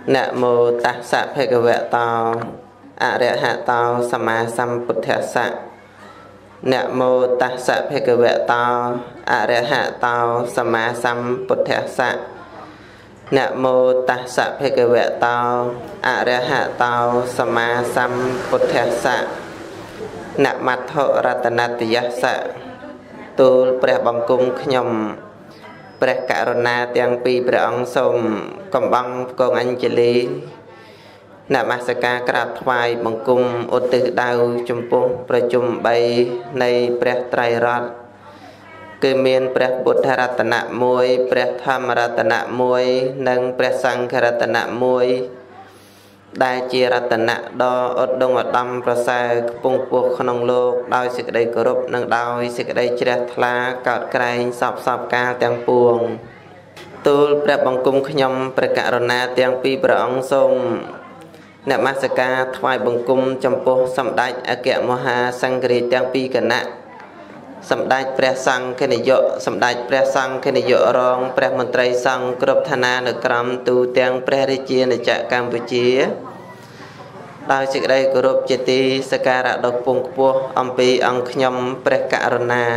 นะโมตัสสะภะคะวะโตอะระหะโตสัมมาสัมพุทธัสสะนะโมตัสสะภะคะวะโตอะระหะโตสัมมาสัมพุทธัสสะนะโมตัสสะภะคะวะโตอะระหะโตสัมมาสัมพุทธัสสะนะมัทธรัตนตยัสสะទូលព្រះបង្គំខ្ញុំព្រះករុណាទាំងពីរព្រះអង្គសូមកំបាំងគង់អញ្ជលីនមស្ការក្រាបថ្វាយបង្គំឧទ្ទិសដៅចំពោះប្រជុំ3នៃព្រះត្រៃរតន៍គឺមានព្រះពុទ្ធរតនៈ1ព្រះធម្មរតនៈ1និងព្រះសង្ឃរតនៈ1ដែលជារតនៈដ៏ឧត្តមឧត្តមប្រសើរខ្ពង់ខ្ពស់ក្នុងលោកដោយសេចក្តីគោរពនិងដោយសេចក្តីជ្រះថ្លាកោតក្រែងសពកាលទាំងពួងទូលព្រះបង្គំខ្ញុំព្រះករុណាទាំងពីរព្រះអង្គសូមនមស្ការថ្វាយបង្គំចំពោះសម្ដេចអគ្គមហាសង្ឃរាជទាំងពីរគណៈសម្ដេចព្រះសង្ឃនាយកសម្ដេចព្រះសង្ឃនាយករងព្រះមន្ត្រីសង្ឃគ្រប់ឋានានុក្រមទូទាំងព្រះរាជាណាចក្រកម្ពុជាដោយសេចក្តីគោរពជាទីសក្ការៈដ៏ខ្ពង់ខ្ពស់អំពីអង្គខ្ញុំព្រះករុណា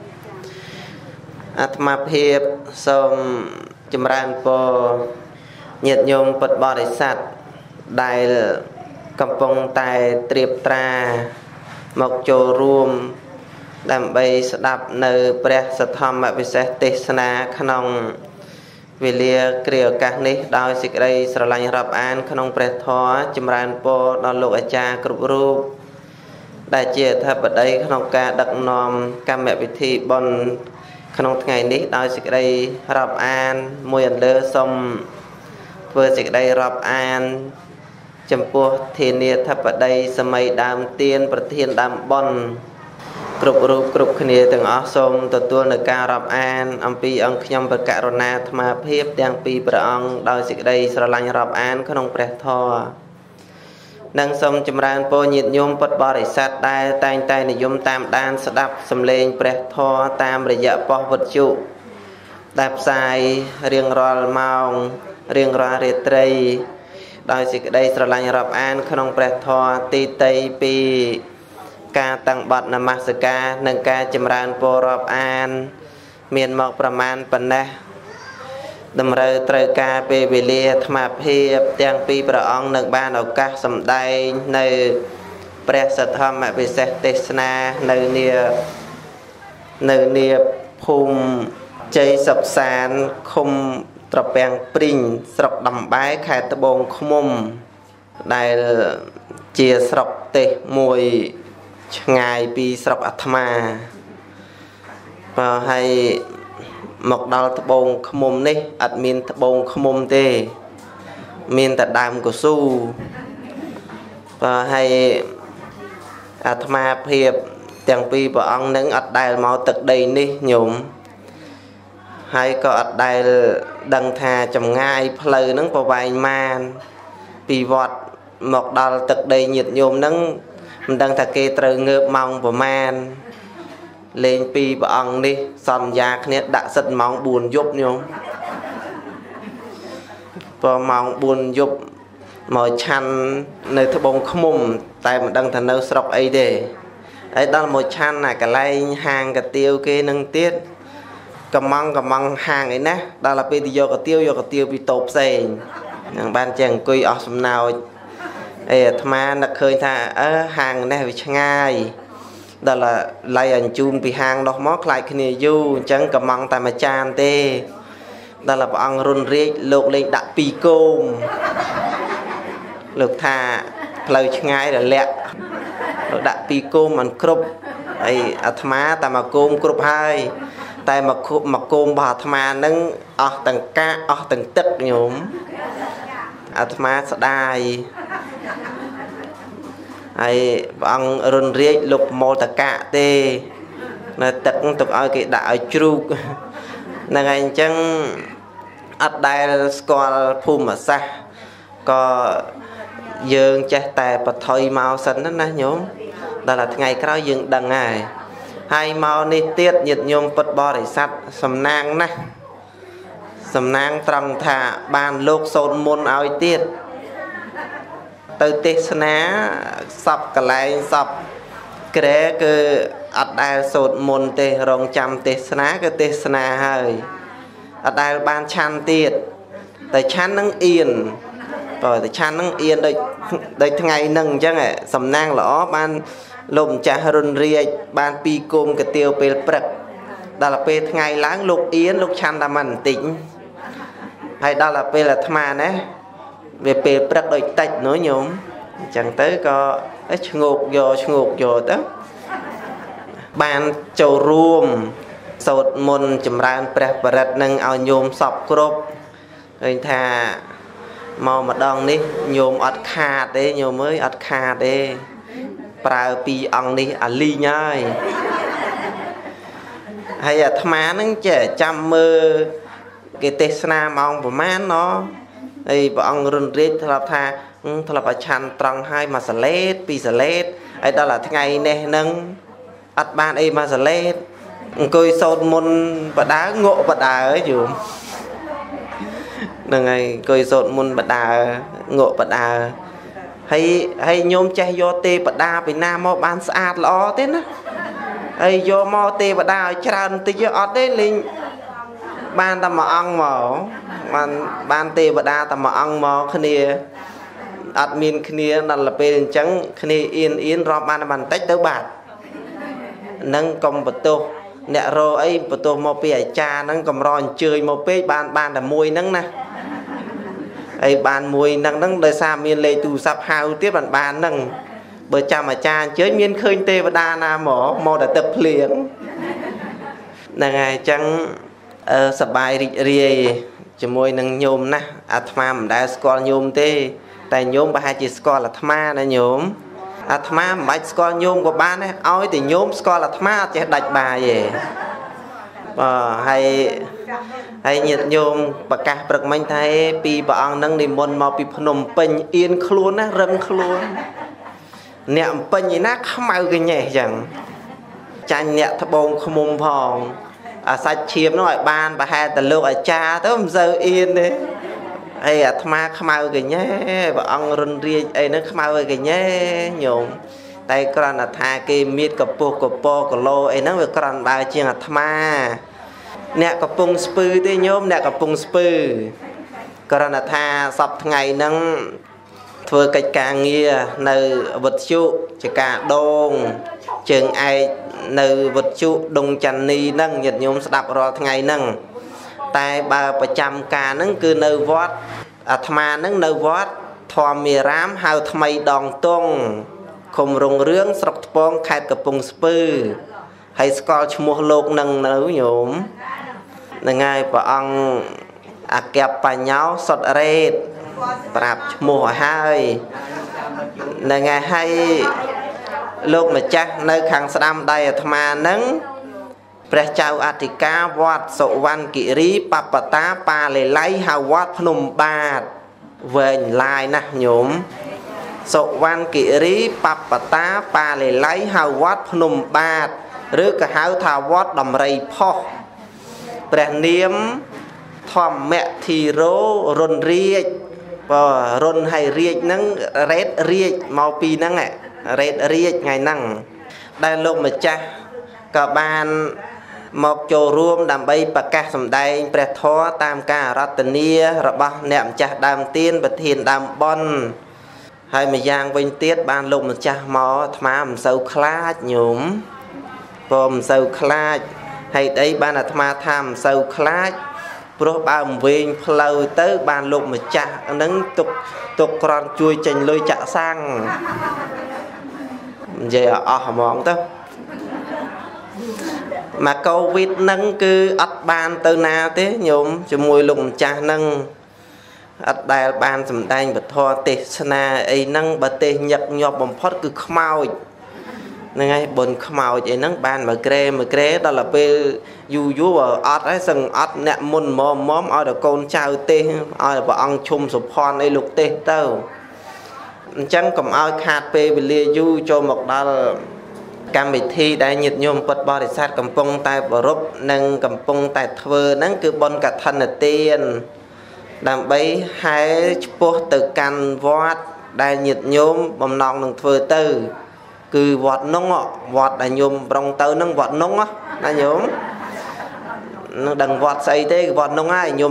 អាត្មាភាពសូមចម្រើនពរញាតិញោមពុទ្ធបរិស័ទដែលកំពុងតែត្រៀបត្រាមកចូលរួមដើម្បីស្ដាប់នៅព្រះសទ្ធម្មវិសេសទេសនាក្នុងវេលាគ្រាឱកាសនេះដោយសេចក្តីស្រឡាញ់រាប់អានក្នុងព្រះធម៌ចម្រើនពរដល់លោកអាចារ្យគ្រប់រូបដែលជាអធិបតីក្នុងការដឹកនាំកម្មវិធីបុណ្យក្នុងថ្ងៃនេះដោយសេចក្តីរាប់អានមួយអន្លើសូមធ្វើសេចក្តីរាប់អានចំពោះធានាធិបតីសម័យដើមទៀនប្រធានដើមបុណ្យគ្រប់រូបគ្រប់គ្នាទាំងអស់សូមទទួលនៅការរាប់អានអំពីអង្គខ្ញុំព្រះករុណាអាត្មាភាពទាំងពីរព្រះអង្គដោយសេចក្តីស្រឡាញ់រាប់អានក្នុងព្រះធម៌និងសូមចម្រើនពរញាតិញោមពុទ្ធបរិស័ទដែលតែងតែនិយមតាមដានស្ដាប់សំឡេងព្រះធម៌តាមរយៈប៉ុស្តិ៍វិទ្យុដែលផ្សាយរៀងរាល់ម៉ោងរៀងរាល់រាត្រីដោយសេចក្តីស្រឡាញ់រាប់អានក្នុងព្រះធម៌ទីតីពីការតាំងបទនមស្ការនិងការចម្រើនពររាប់អានមានមកប្រមាណប៉ុណ្ណេះតម្រូវត្រូវការពេលវេលាអាត្មាភាពទាំងពីរព្រះអង្គនឹងបានឱកាសសម្ដែងនៅព្រះសទ្ធម្មវិសេសទេសនានៅនាភូមិជ័យសុខសានឃុំត្រពាំងព្រីងស្រុកដំបែខេត្តត្បូងឃ្មុំដែលជាស្រុកទេសមួយឆ្ងាយពីស្រុកអាត្មាបើឲ្យមកដល់ត្បូងឃ្មុំនេះអត់មានត្បូងឃ្មុំទេមានតែដើមកស៊ូបើឲ្យអាត្មាភាពទាំងពីរព្រះអង្គនឹងអត់ដែលមកទឹកដីនេះញោមហើយក៏អត់ដែលដឹងថាចម្ងាយផ្លូវហ្នឹងប្រវែងម៉ានពីវត្តមកដល់ទឹកដីញាតិញោមហ្នឹងមិនដឹងថាគេត្រូវងើបម៉ោងប្រមាណលេងពីព្រះអង្គនេះសន្យាគ្នាដាក់សិតម៉ោង4យប់ញោមព្រោះម៉ោង4យប់មកឆាន់នៅត្បូងឃ្មុំតែមិនដឹងថានៅស្រុកអីទេហើយដល់មកឆាន់អាកន្លែងហាងកាទៀវគេនឹងទៀតកំងហាងអីណាដល់ទៅពេលទៅយកកាទៀវពីតូបផ្សេងនឹងបានចេះអង្គុយអស់សំណោចអាត្មានឹកឃើញថាហាងនេះវាឆ្ងាយដល់ឡៃអញ្ជូនពីហាងនោះមកខ្លាចគ្នាយូរអញ្ចឹងកំងតែមួយចានទេដល់ព្រះអង្គរុនរាជលោកលេងដាក់2គោមលោកថាផ្លូវឆ្ងាយរលាក់លោកដាក់2គោមមិនគ្រប់ហើយអាត្មាតែមួយគោមគ្រប់ហើយតែមកគោមរបស់អាត្មានឹងអស់ទាំងកាកអស់ទាំងទឹកញោមអាត្មាស្ដាយហើយព្រះអង្គរុនរាជលោកប្រមូលតកាកទេនៅទឹកទុកឲ្យគេដាក់ឲ្យជ្រូកហ្នឹងហើយអញ្ចឹងអត់ដែលស្គាល់ភូមិសាស្ត្រក៏យើងចេះតែបថុយមកសិនណាញោមដល់តែថ្ងៃក្រោយយើងដឹងហើយមកនេះទៀតញាតិញោមពុទ្ធបរិស័ទសំណាងណាស់សំណាងត្រង់ថាបានលោកសូត្រមន្តឲ្យទៀតទៅទេសនាសពកន្លែងសពក្រែគឺអត់ដែលសូត្រមន្តទេរងចាំទេសនាគឺទេសនាហើយអត់ដែលបានឆាន់ទៀតតែឆាន់នឹងអៀនបើតែឆាន់នឹងអៀនដូចថ្ងៃហ្នឹងអញ្ចឹងសំណាងល្អបានលោកម្ចាស់រុនរាជបានពីរគុំកាទៀវពេលព្រឹកដល់ពេលថ្ងៃឡើងលោកអៀនលោកឆាន់តែមិនបន្តិចហើយដល់ពេលអាត្មាណាវាពេលព្រឹកដូចតិចនោះញោមអញ្ចឹងទៅក៏ឈ្ងោកយកទៅបានចូលរួមសូត្រមន្តចម្រើនព្រះបរិត្តនឹងឲ្យញោមសពគ្រប់ឃើញថាមកម្ដងនេះញោមអត់ខាតទេញោមអើយអត់ខាតទេប្រើពីរអង្គនេះអាលីងហើយអាត្មានឹងចេះចាំមើលគេទេសនាម៉ោងប្រហែលណោះហើយព្រះអង្គរុនរាជធ្លាប់ថាធ្លាប់ឲ្យឆាន់ត្រង់ឲ្យមួយសលេតពីរសលេតហើយដល់តែថ្ងៃនេះនឹងអត់បានអីមួយសលេតអង្គុយសូត្រមន្តបដើងក់បដើយូហ្នឹងហើយអង្គុយសូត្រមន្តបដើងក់បដើហើយញោមចេះយកទេវតាពីណាមកបានស្អាតល្អទេណាហើយយកមកទេវតាឲ្យច្រើនតិចអត់ទេលេងបានតែមួយអង្គមកបានទេវតាតែមួយអង្គមកគ្នាអត់មានគ្នាដល់ពេលអញ្ចឹងគ្នាអៀនរាប់បានបន្តិចទៅបាត់នឹងកុំបន្ទោសអ្នករអីបន្ទោសមកពីអាចារ្យហ្នឹងកំរអញ្ជើញមកពេកបានតែមួយហ្នឹងណាហើយបានមួយហ្នឹងដោយសារមានលេខទូរស័ព្ទហៅទៀតបានហ្នឹងបើចាំអាចារ្យអញ្ជើញមានឃើញទេវតាណាមកតែទឹកភ្លៀងហ្នឹងហើយអញ្ចឹងសប្បាយរីករាយជាមួយនឹងញោមណាស់អាត្មាមិនដែលស្គាល់ញោមទេតែញោមប្រហែលជាស្គាល់អាត្មាណាញោមអាត្មាមិនបាច់ស្គាល់ញោមក៏បានដែរឲ្យតែញោមស្គាល់អាត្មាអត់ចេះដាច់បាយទេហើយញាតិញោមប្រកាសព្រឹកមិញថាពីព្រះអង្គនឹងនិមន្តមកពីភ្នំពេញអៀនខ្លួនណារឹងខ្លួនអ្នកអំពេញឯណាខ្មៅកញ៉េះចឹងចាញ់អ្នកត្បូងឃ្មុំផងអាសាច់ឈាមនោះឲ្យបានប្រហែលតែលោកអាចារ្យទៅមិនសូវអៀនទេអីអាត្មាខ្មៅកញ៉េព្រះអង្គរុនរាជអីហ្នឹងខ្មៅឲ្យកញ៉េញោមតែគ្រាន់តែថាគេមៀតកពុះកពកឡូអីហ្នឹងវាគ្រាន់បើជាងអាត្មាអ្នកកំពុងស្ពឺទេញោមអ្នកកំពុងស្ពឺគ្រាន់តែថាសពថ្ងៃហ្នឹងធ្វើកិច្ចការងារនៅវិទ្យុចកាដងជើងឯកនៅវិទ្យុដងច័ន្ទនីហ្នឹងញាតិញោមស្ដាប់រាល់ថ្ងៃហ្នឹងតែបើប្រចាំការហ្នឹងគឺនៅវត្តអាត្មាហ្នឹងនៅវត្តធម្មមេរាមហៅថ្មីដងតុងឃុំរុងរឿងស្រុកថ្ពងខេត្តកំពង់ស្ពឺហើយស្គាល់ឈ្មោះលោកនឹងនៅញោមហ្នឹងហើយព្រះអង្គអគ្គបញ្ញោសុតរេតប្រាប់ឈ្មោះឲ្យហើយហ្នឹងហើយលោកម្ចាស់នៅខាងស្ដាំដៃអាត្មាហ្នឹងព្រះចៅអធិការវត្តសុវណ្ណគិរីបបតាបាលេលៃហៅវត្តភ្នំបាទវែងឡាយណាស់ញោមសុវណ្ណគិរីបបតាបាលេលៃហៅវត្តភ្នំបាទឬក៏ហៅថាវត្តដំរីផុសព្រះនាមធម្មធិរោរុនរាជរុនហើយរាជហ្នឹងរ៉េតរាជមកពីហ្នឹងរ៉េតរាជថ្ងៃហ្នឹងដែលលោកម្ចាស់ក៏បានមកចូលរួមដើម្បីប្រកាសសម្ដែងព្រះធម៌តាមការអារាធនារបស់អ្នកម្ចាស់ដើមទានប្រធានដើមបុណ្យហើយម្យ៉ាងវិញទៀតបានលោកម្ចាស់មកអាត្មាមិនសូវខ្លាចញោមមិនសូវខ្លាចហេតុអីបានអាត្មាថាមិនសូវខ្លាចព្រោះបើវែងផ្លូវទៅបានលោកម្ចាស់ហ្នឹងទុកក្រន់ជួយចេញលុយចាក់សាំងនិយាយអស់ហ្មងទៅមកកូវីដហ្នឹងគឺអត់បានទៅណាទេញោមជាមួយលោកម្ចាស់ហ្នឹងអត់ដែលបានសម្ដែងពធទេសនាអីហ្នឹងបើទេសញឹកញាប់បំផុតគឺខ្មោចហ្នឹងហើយបុណ្យខ្មោចអីហ្នឹងបានមួយក្រែដល់ពេលយូរអត់ហើយសឹងអត់អ្នកមុនមុំឲ្យតែកូនចៅទេសឲ្យព្រះអង្គឈុំសុផាន់អីលោកទេសទៅអញ្ចឹងកុំឲ្យខាតពេលវេលាយូរចូលមកដល់កម្មវិធីដែលញាតិញោមពុទ្ធបរិស័ទកំពុងតែប្ររពនិងកំពុងតែធ្វើហ្នឹងគឺបុណ្យកឋិនទានដើម្បីហែឆ្ពោះទៅកាន់វត្តដែលញាតិញោមបំណងនឹងធ្វើទៅគឺវត្តនោះវត្តដែលញោមប្រងទៅហ្នឹងវត្តនោះណាញោមនឹងដឹងវត្តស្អីទេវត្តនោះហើយញោម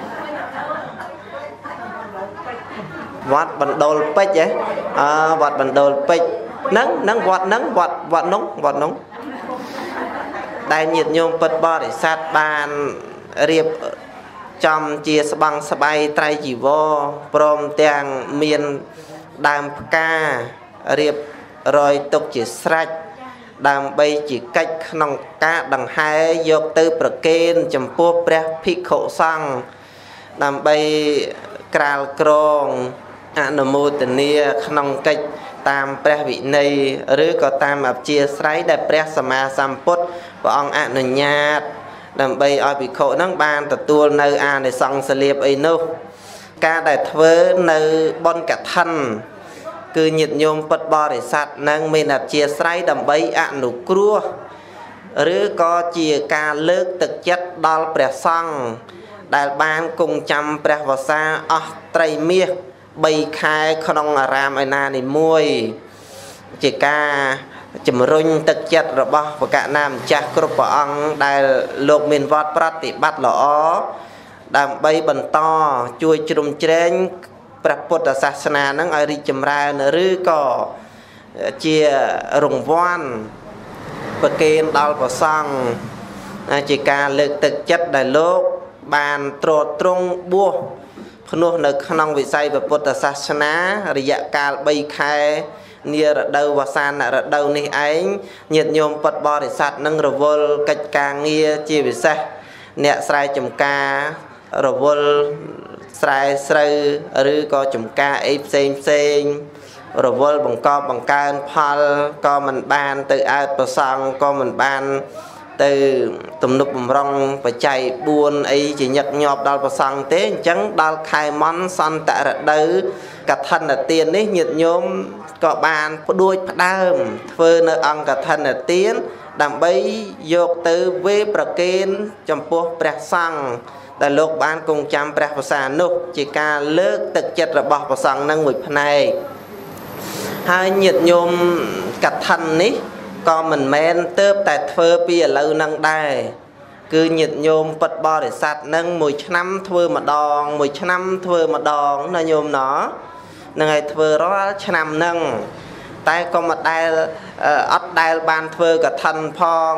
វត្តបណ្ដូលពេជ្រវត្តបណ្ដូលពេជ្រហ្នឹងវត្តហ្នឹងវត្តនោះដែលញាតិញោមពុទ្ធបរិស័ទបានរៀបចំជាស្បង់ស្បៃត្រៃជីវរព្រមទាំងមានដើមផ្ការៀបរយទុកជាស្រេចដើម្បីជាកិច្ចក្នុងការដង្ហែយកទៅប្រគេនចំពោះព្រះភិក្ខុសង្ឃដើម្បីក្រាលក្រងអនុមោទនាក្នុងកិច្ចតាមព្រះវិន័យឬក៏តាមអព្យាស្រ័យដែលព្រះសម្មាសម្ពុទ្ធព្រះអង្គអនុញ្ញាតដើម្បីឲ្យភិក្ខុហ្នឹងបានទទួលនៅអានិសង្សលាភអីនោះការដែលធ្វើនៅបុណ្យកឋិនគឺញាតិញោមពុទ្ធបរិស័ទនឹងមានអព្យាស្រ័យដើម្បីអនុគ្រោះឬក៏ជាការលើកទឹកចិត្តដល់ព្រះសង្ឃដែលបានគង់ចាំព្រះវស្សាអស់ត្រីមាស3ខែក្នុងអារាមឯណានីមួយជាការជំរុញទឹកចិត្តរបស់បកណាម្ចាស់គ្រប់ព្រះអង្គដែលលោកមានវត្តប្រតិបត្តិល្អដើម្បីបន្តជួយជ្រោមជ្រែងព្រះពុទ្ធសាសនានឹងឲ្យរីកចម្រើនឬក៏ជារង្វាន់ប្រគេនដល់ព្រះសង្ឃជាការលើកទឹកចិត្តដែលលោកបានត្រួតត្រងបួសភ្នោះនៅក្នុងវិស័យពុទ្ធសាសនារយៈកាល3ខែនារដូវវស្សានរដូវនេះឯងញាតិញោមពុទ្ធបរិស័ទនឹងរវល់កិច្ចការងារជាពិសេសអ្នកស្រែចម្ការរវល់ស្រែស្រូវឬក៏ចម្ការអីផ្សេងរវល់បង្កប់បង្កើនផលក៏មិនបានទៅអើតប្រសង់ក៏មិនបានទៅទំនប់បំរុងបច្ច័យ4អីជាញឹកញាប់ដល់ប្រសង់ទេអញ្ចឹងដល់ខែមន្តសន្តរដូវកឋិនទាននេះញាតិញោមក៏បានផ្ដួចផ្ដើមធ្វើនៅអង្គកឋិនទានដើម្បីយកទៅវេប្រគេនចំពោះព្រះសង្ឃដែលលោកបានគង់ចាំព្រះវស្សានោះជាការលើកទឹកចិត្តរបស់ព្រះសង្ឃនឹងមួយផ្នែកហើយញាតិញោមកឋិននេះក៏មិនមែនទៅតែធ្វើពីឥឡូវនឹងដែរគឺញាតិញោមពុទ្ធបរិស័ទនឹងមួយឆ្នាំធ្វើម្ដងមួយឆ្នាំធ្វើម្ដងណាញោមណោះនឹងឲ្យធ្វើរាល់ឆ្នាំនឹងតែក៏មិនដែលអត់ដែលបានធ្វើកឋិនផង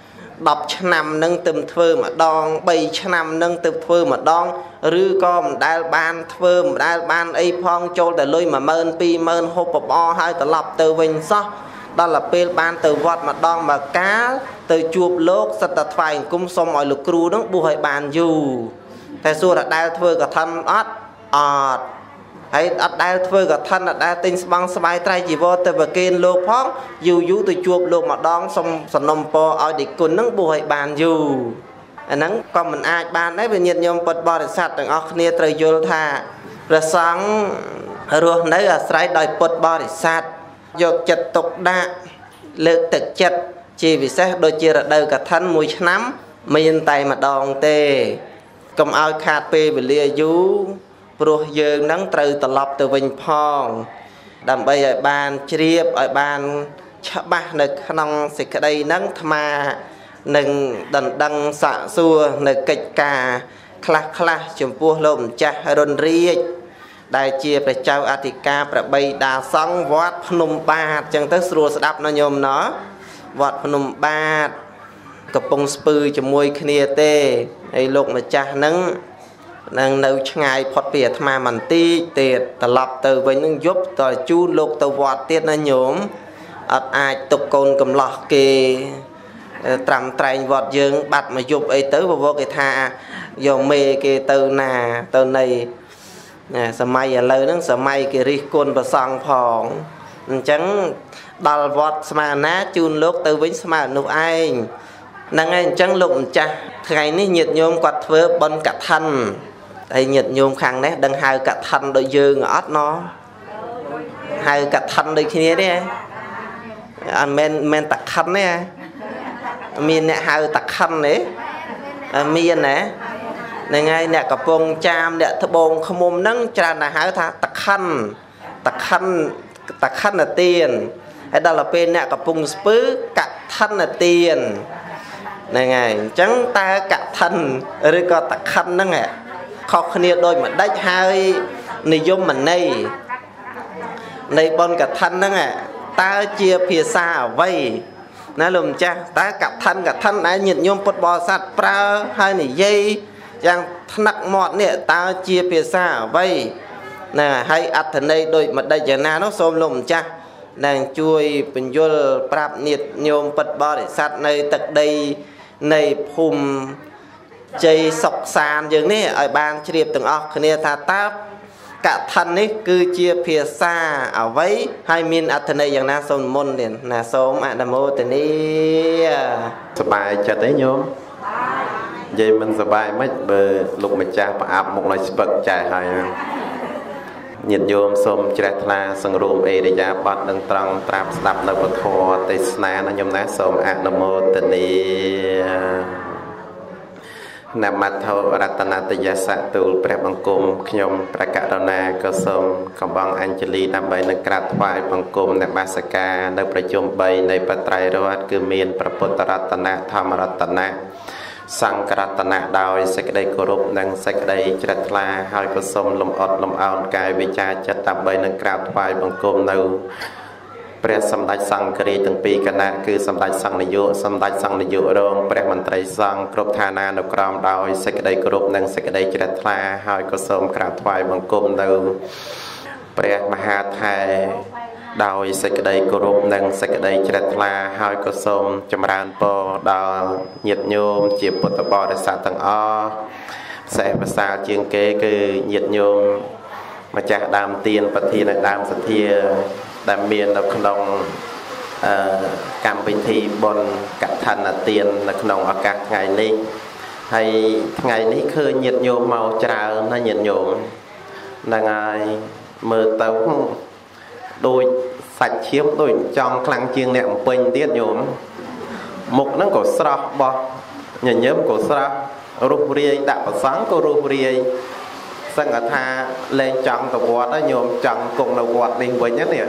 10ឆ្នាំនឹងទៅធ្វើម្ដង3ឆ្នាំនឹងទៅធ្វើម្ដងឬក៏មិនដែលបានធ្វើមិនដែលបានអីផងចូលតែលុយ10000 20000ហូបបបអហើយត្រឡប់ទៅវិញសោះដល់ទៅពេលបានទៅវត្តម្ដងមកកាលទៅជួបលោកសិតតែថ្វាយអង្គមសុំឲ្យលោកគ្រូនឹងបួសឲ្យបានយូរតែសួរថាដែលធ្វើកឋិនអត់ហើយអត់ដែលធ្វើកឋិនអត់ដែលទិញស្បង់ស្បាយត្រៃជីវរទៅប្រគេនលោកផងយូរទៅជួបលោកម្ដងសុំសំណុំពរឲ្យដេគុណនឹងបួសឲ្យបានយូរអាហ្នឹងក៏មិនអាចបានដែរវិញ្ញាណញោមពុទ្ធបរិស័ទទាំងអស់គ្នាត្រូវយល់ថាព្រះសង្ឃរស់នៅអាស្រ័យដោយពុទ្ធបរិស័ទយកចិត្តទុកដាក់លើកទឹកចិត្តជាពិសេសដូចជារដូវកឋិនមួយឆ្នាំមានតែម្ដងទេកុំឲ្យខាតពេលវេលាយូរព្រោះយើងនឹងត្រូវត្រឡប់ទៅវិញផងដើម្បីឲ្យបានជ្រាបឲ្យបានច្បាស់នៅក្នុងសេចក្តីនឹងអាត្មានឹងដណ្ដឹងសាកសួរនៅកិច្ចការខ្លះចំពោះលោកម្ចាស់រុនរាជដែលជាព្រះចៅអធិការព្រះបីតាសង្ឃវត្តភ្នំបាទអញ្ចឹងទៅស្រួលស្ដាប់ណាញោមណោះវត្តភ្នំបាទកំពុងស្ពឺជាមួយគ្នាទេហើយលោកម្ចាស់នឹងនៅឆ្ងាយផុតពីអាត្មាបន្តិចទៀតត្រឡប់ទៅវិញនឹងយប់តជូនលោកទៅវត្តទៀតណាញោមអត់អាចទុកកូនកំឡោះគេត្រាំត្រែងវត្តយើងបាត់មកយប់អីទៅបវរគេថាយកមេគេទៅណាទៅណីសម័យឥឡូវហ្នឹងសម័យគេរិះគន់ប្រសង់ផងអញ្ចឹងដល់វត្តស្មារណាជូនលោកទៅវិញស្មើនោះឯងហ្នឹងហើយអញ្ចឹងលោកម្ចាស់ថ្ងៃនេះញាតិញោមគាត់ធ្វើបុណ្យកឋិនហើយញាតិញោមខាងនេះដឹងហៅកឋិនដូចយើងអត់ណោះហៅកឋិនដូចគ្នាទេ anh men tạc khăn nè miền nè hai tạc khăn đấy miền nè này ngay nè cặp bông cham nè thợ bông không ôm nắng tràn là hai tha tạc khăn là tiền hay đó là bên nè cặp bông spứ cặp thân là tiền này ngay trắng ta cặp thân rồi có tạc khăn đó nghe khó khăn đôi mà đách hai này dùng mình này bon cả thân đó nghe ta chia phía xa ở vây nó lùm cha ta cặp thân đã nhìn nhôm bột bò sạt pra hai này dây chẳng nặng mọt nè ta chia phía xa ở vây nè hay ắt thần đây đôi mặt đây giờ na nó xôm lùm cha nàng chui bình vô prap nhiệt nhôm bột bò để sạt này tật đây này phùm chơi sọc sàn dường nè ở ban chia từng ọc kia ta táp cả thân ấy cứ chia phía xa ở vấy hai miền ở thân này dạng na sôn môn liền na sôm à nam mô tên đi sờ bài chặt đấy nhôm vậy mình sờ bài mấy bờ lục mình cha và áp một loại bậc chạy hay nhiệt nhôm xôm chẹt la sừng rùm e để ra bát đằng trăng trap đập nơi bờ thò tây sna nó nhôm ná xôm à nam mô tên đi nam mặt thâu ratana tây sa tu prep băng cung nhôm prakarana cơ sôm cầm băng Anjali đam bay nơi cát phai băng cung nam basaka nơiประชุม bay nơi patrai roat គឺមានព្រះពុទ្ធរតនៈធម្មរតនៈសង្ឃរតនៈដោយសេចក្តីគោរពនិងសេចក្តីជ្រះថ្លាហើយក៏សូមលំអត់លំអោនកាយវិចារចិត្តដើម្បីនឹងក្រាបថ្វាយបង្គំនៅព្រះសម្ដេចសង្ឃរាជទាំងពីរគណៈគឺសម្ដេចសង្ឃនាយករងព្រះមន្ត្រីសង្ឃគ្រប់ឋានានុក្រមដោយសេចក្តីគោរពនិងសេចក្តីជ្រះថ្លាហើយក៏សូមក្រាបថ្វាយបង្គំនៅព្រះមហាថេរដោយសេចក្តីគោរពនិងសេចក្តីជ្រះថ្លាហើយក៏សូមចម្រើនពរដល់ញាតិញោមជាពុទ្ធបរិស័ទទាំងអស់ផ្សេងប្រសើរជាងគេគឺញាតិញោមម្ចាស់ដើមទានប្រធាននៅដើមសទ្ធាដែលមាននៅក្នុងកម្មវិធីបុណ្យកឋិនទាននៅក្នុងឱកាសថ្ងៃនេះហើយថ្ងៃនេះឃើញញាតិញោមមកច្រើនណាស់ញាតិញោមហ្នឹងហើយមើលទៅដូចសាច់ឈាមដូចចង់ខ្លាំងជាងអ្នកបំពេញទៀតញោមមុខហ្នឹងក៏ស្រស់បោះញញឹមក៏ស្រស់រុះរាយដាក់ប្រសង់ក៏រុះរាយសឹងថាលែងចង់ទៅវត្តញោមចង់គង់នៅវត្តនេះវិញនេះ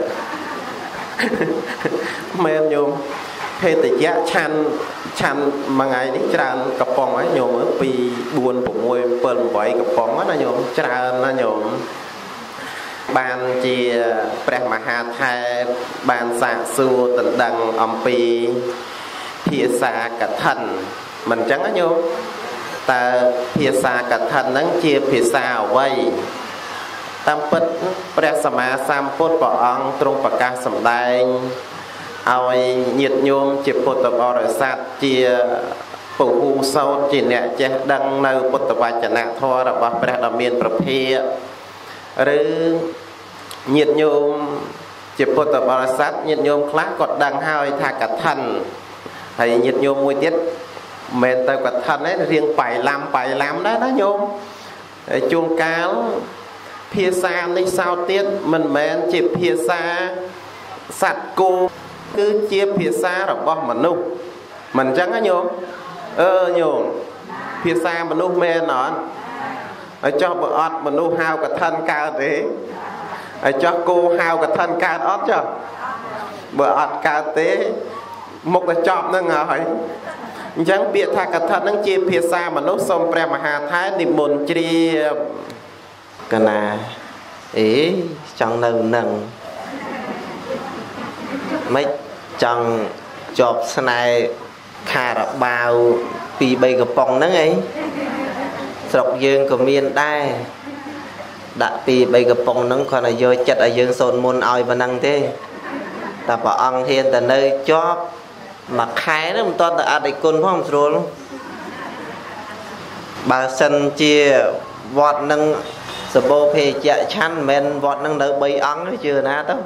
មែនញោមភេទជ្ជៈឆាន់មួយថ្ងៃនេះច្រើនកំប៉ុងហើយញោម2 4 6 7 8កំប៉ុងណាញោមច្រើនណាញោមបានជាព្រះមហាថេរបានសាកសួរដណ្ដឹងអំពីភាសាកឋិនមិនអញ្ចឹងណាញោមតើភាសាកឋិនហ្នឹងជាភាសាអ្វីតាមពិតព្រះសម្មាសម្ពុទ្ធព្រះអង្គទ្រង់ប្រកាសសម្ដែងឲ្យញាតិញោមជាពុទ្ធបរិស័ទជាពុទ្ធសោតជាអ្នកចេះដឹងនៅពុទ្ធវចនៈធម៌របស់ព្រះដ៏មានព្រះភិក្ខឬញាតិញោមជាពុទ្ធបរិស័ទញាតិញោមខ្លះក៏ដឹងហើយថាកឋិនហើយញាតិញោមមួយទៀតមិនទៅកឋិនទេរៀងបាយឡាំដែរណាញោមហើយជួនកាលភាសានេះសោតទៀតមិនមែនជាភាសាសត្វគោគឺជាភាសារបស់មនុស្សមិនអញ្ចឹងណាញោមញោមភាសាមនុស្សមែនអត់ហើយចុះបើអត់មនុស្សហៅកឋិនកើតទេហើយចុះគោហៅកឋិនកើតអត់ចុះបើអត់កើតទេមុខទៅចប់ហ្នឹងហើយអញ្ចឹងពាក្យថាកឋិនហ្នឹងជាភាសាមនុស្សសូមព្រះមហាថេរនិមន្តជ្រាបកណាអេចង់នៅនឹងមិនចង់ជាប់ស្នេហ៍ខារបាវ2 3កំប៉ុងហ្នឹងអីស្រុកយើងក៏មានដែរដាក់2 3កំប៉ុងហ្នឹងគាត់ឲ្យយកចិត្តឲ្យយើងសូនមុនឲ្យប៉ុណ្ណឹងទេតែព្រះអង្គហ៊ានតែនៅជាប់មួយខែហ្នឹងមិនទាន់ទៅអត់ឯគុណផងស្រួលបើសិនជាវត្តហ្នឹងសបោភេជ្ជៈឆាន់មិនមែនវត្តហ្នឹងនៅ3អង្គទេជឿណាទៅ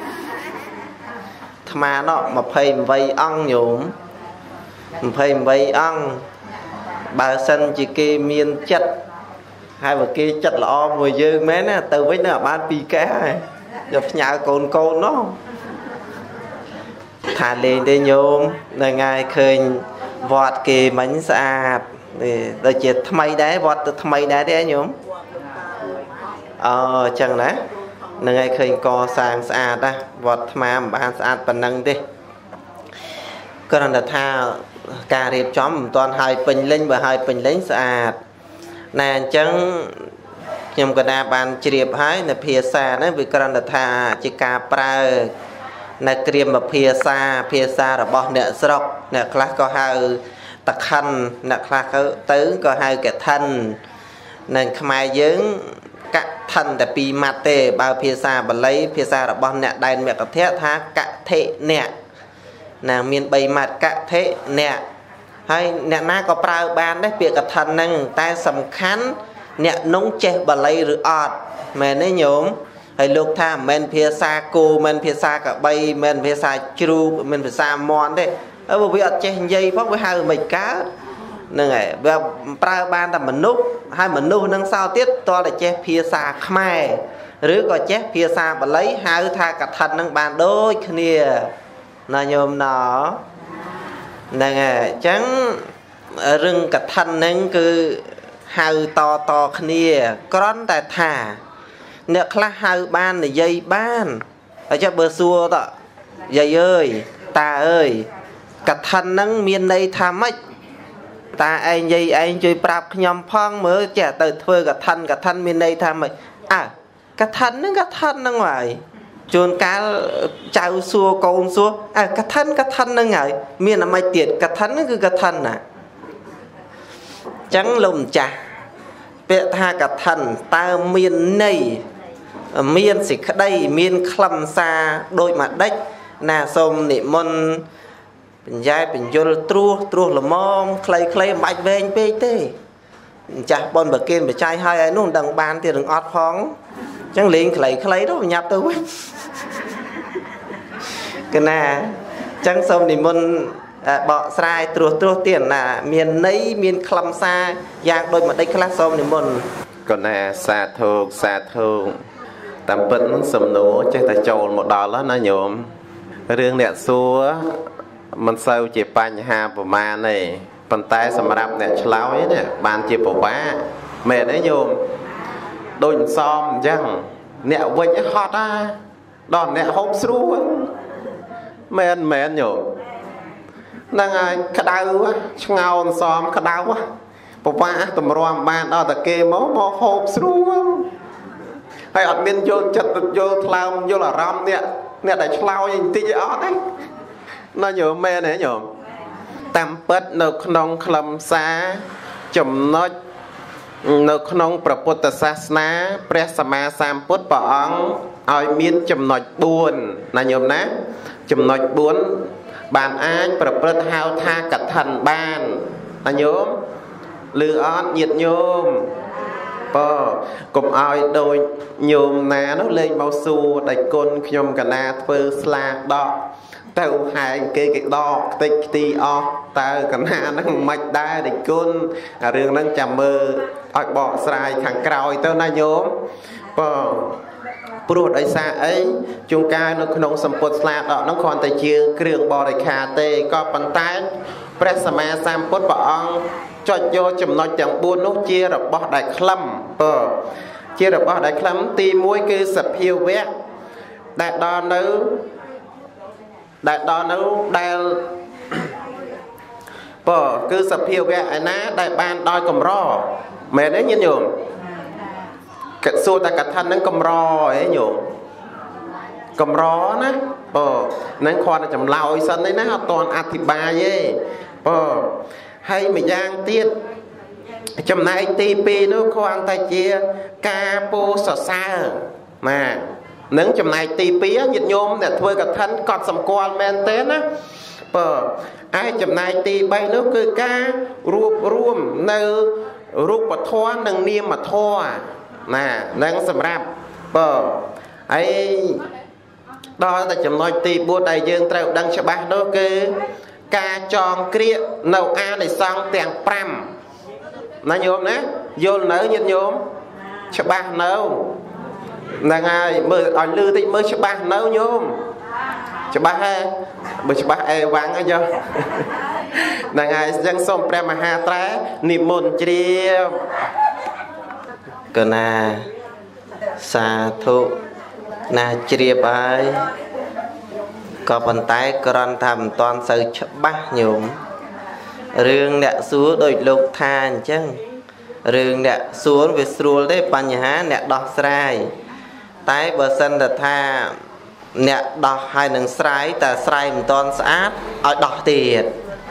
អាត្មានោះ28អង្គញោម28អង្គបើសិនជាគេមានចិត្តហើយបើគេចិត្តល្អមួយយើងមែនណាទៅវិញនៅបាន2កែហើយយកផ្ញើកូននោះ thả lên đây nhôm là ngày khơi vọt kì bánh sạch rồi chỉ thay đá vọt thay đá đấy nhôm chẳng nè là ngày khơi co sang sạch á vọt mà bán sạch phần năng đi còn là tha cà riệp chóm toàn hai bình linh và hai bình lính sạch nè chẳng nhưng cái đa bàn triệp hái là phía xa nó vì còn là tha chỉ cà pra nè kìm mà phía xa là bỏ nè sọc nè khác có hai tắc khăn nè khác tứ có hai cái thân nên khai dưỡng các thân là pi mặt tê bao phía xa và lấy phía xa là bỏ nè đài mẹ có thế tha cả thế nè nàng miền bày mặt cả thế nè hay nè na có prao ban đấy việc cái thân năng ta sầm khán nè nông che bà lấy rửa ọt mẹ nó nhổm hay lúc tha men phía xa cô men phía xa cả bay men phía xa chru men phía xa mòn đấy ở bộ việc che dây phóc với hai mình cá nè ngày và prao ban là mình núp hai mình núp nâng sao tiết to là che phía xa khmai rứa có che phía xa bà lấy hai tha cả thân năng bàn đôi kia là nhôm nó nè ngày chẳng rừng cả thân năng cứ hai to kia con tại thả nè khác hai ban là dây ban ở cho bờ xua đó dây ơi ta ơi cả thân năng miền đây tham ấy ta anh dây anh chơi prap nhom phong mới trẻ từ thưa cả thân miền đây tham ấy cả thân năng ngoài chôn cá chào xua con xua cả thân năng ngại miền là mai tiệt cả thân nó cứ cả thân à trắng lùm chà bệ tha cả thân ta miền này miền xịt đây miền khăm xa đôi mặt đất nà xôm nị môn bình giai bình vô trua là mong clay mạch về anh bê tê chà bọn bậc kia bị trai hai ấy nó đằng bàn thì đừng ót phóng chẳng liền clay đó nhập tôi cái nà chẳng xôm nị môn bỏ sai trua tiền là miền nấy miền khăm xa giang đôi mặt đất khá xôm nị môn còn nè xa thương tạm bấn sầm nổ chơi ta trầu một đò đó nó nhộm riêng nè xua mình sâu chỉ pan hà của ma này bàn tay sầm rạp nè cháo ấy nè bàn chỉ của bá mẹ đấy nhộm đôi xóm chăng nè vây cái hot á đòn nè hốp xru mẹ nhộm đang ai cái đau quá ngao xóm cái đau quá bộ ba tầm rom ban đó ta kê máu hộp xru hay ở bên vô chật vô làm vô là ram nè để lao nhìn tí ở đấy nó nhớ mẹ này nhở tam bớt nợ nông khlam xa chấm nó nợ nông Phật sát na pre sama sam Phật bảo ông ai miên chấm nói buồn là nhớ nè chấm nói buồn bàn ai Phật hao tha cả thần ban là nhớ lừa on nhiệt nhôm cùng ai đôi nhôm ná nó lên bao xu đầy côn nhôm cả na phơ sla đọ tàu hai cái đo tích ti o tàu cả na nó mạch đa đầy côn riêng đang chầm mơ ở bỏ xài thằng còi tao na nhôm pro đại xa ấy chung ca nó không sắm bột sla đọ nó còn tại chia kêu bò đầy khà tê có bàn tay presama sam bột bỏ cho vô chùm nói chẳng buôn nốt chia rồi bỏ đại khlâm chia rồi bỏ đại khlâm ti mũi cứ sập hiu vét đại đo nữ đại cứ sập hiu vét ai ná đại ban đôi cầm ro mẹ đấy nhân nhường cái xua ta cả thân nó cầm ro ấy nhường cầm ro ná nên khoan là chùm lao sân đấy ná toàn ạt thịt bà dê hay mà giang tiết chấm này TP nó khoan tay chia capo sờ xa mà nâng chấm này TP á nhiệt nhôm để thuê cả thân còn sầm quan men tên á ai chấm này TP bay nó cứ ca ruộng nơi ruộng bật thoa nâng niêm mà thoa nè nâng sầm rạp ấy đó là chấm nói TP bố đại dương treo đăng cho bác nó cứ ca tròn kia nấu ăn để xong tiền pram nó nhôm nè vô nấu nhiệt nhôm cho ba nấu là ngày mơ ở lư thì mơ cho ba nấu nhôm cho ba ha bởi bác ai vắng ấy cho nàng ai dân xôm pre mà hà trá niệm môn chia cơ na xa thụ na chia ai có phần tay còn thầm toàn sự chấp bác nhổm rương nẹ xuống đôi lục than chăng rương nẹ xuống về xuống đấy bà nhà nẹ đọc sài tay bờ sân là tha nẹ đọc hai nâng sài ta sài một toàn sát ở đọc tiền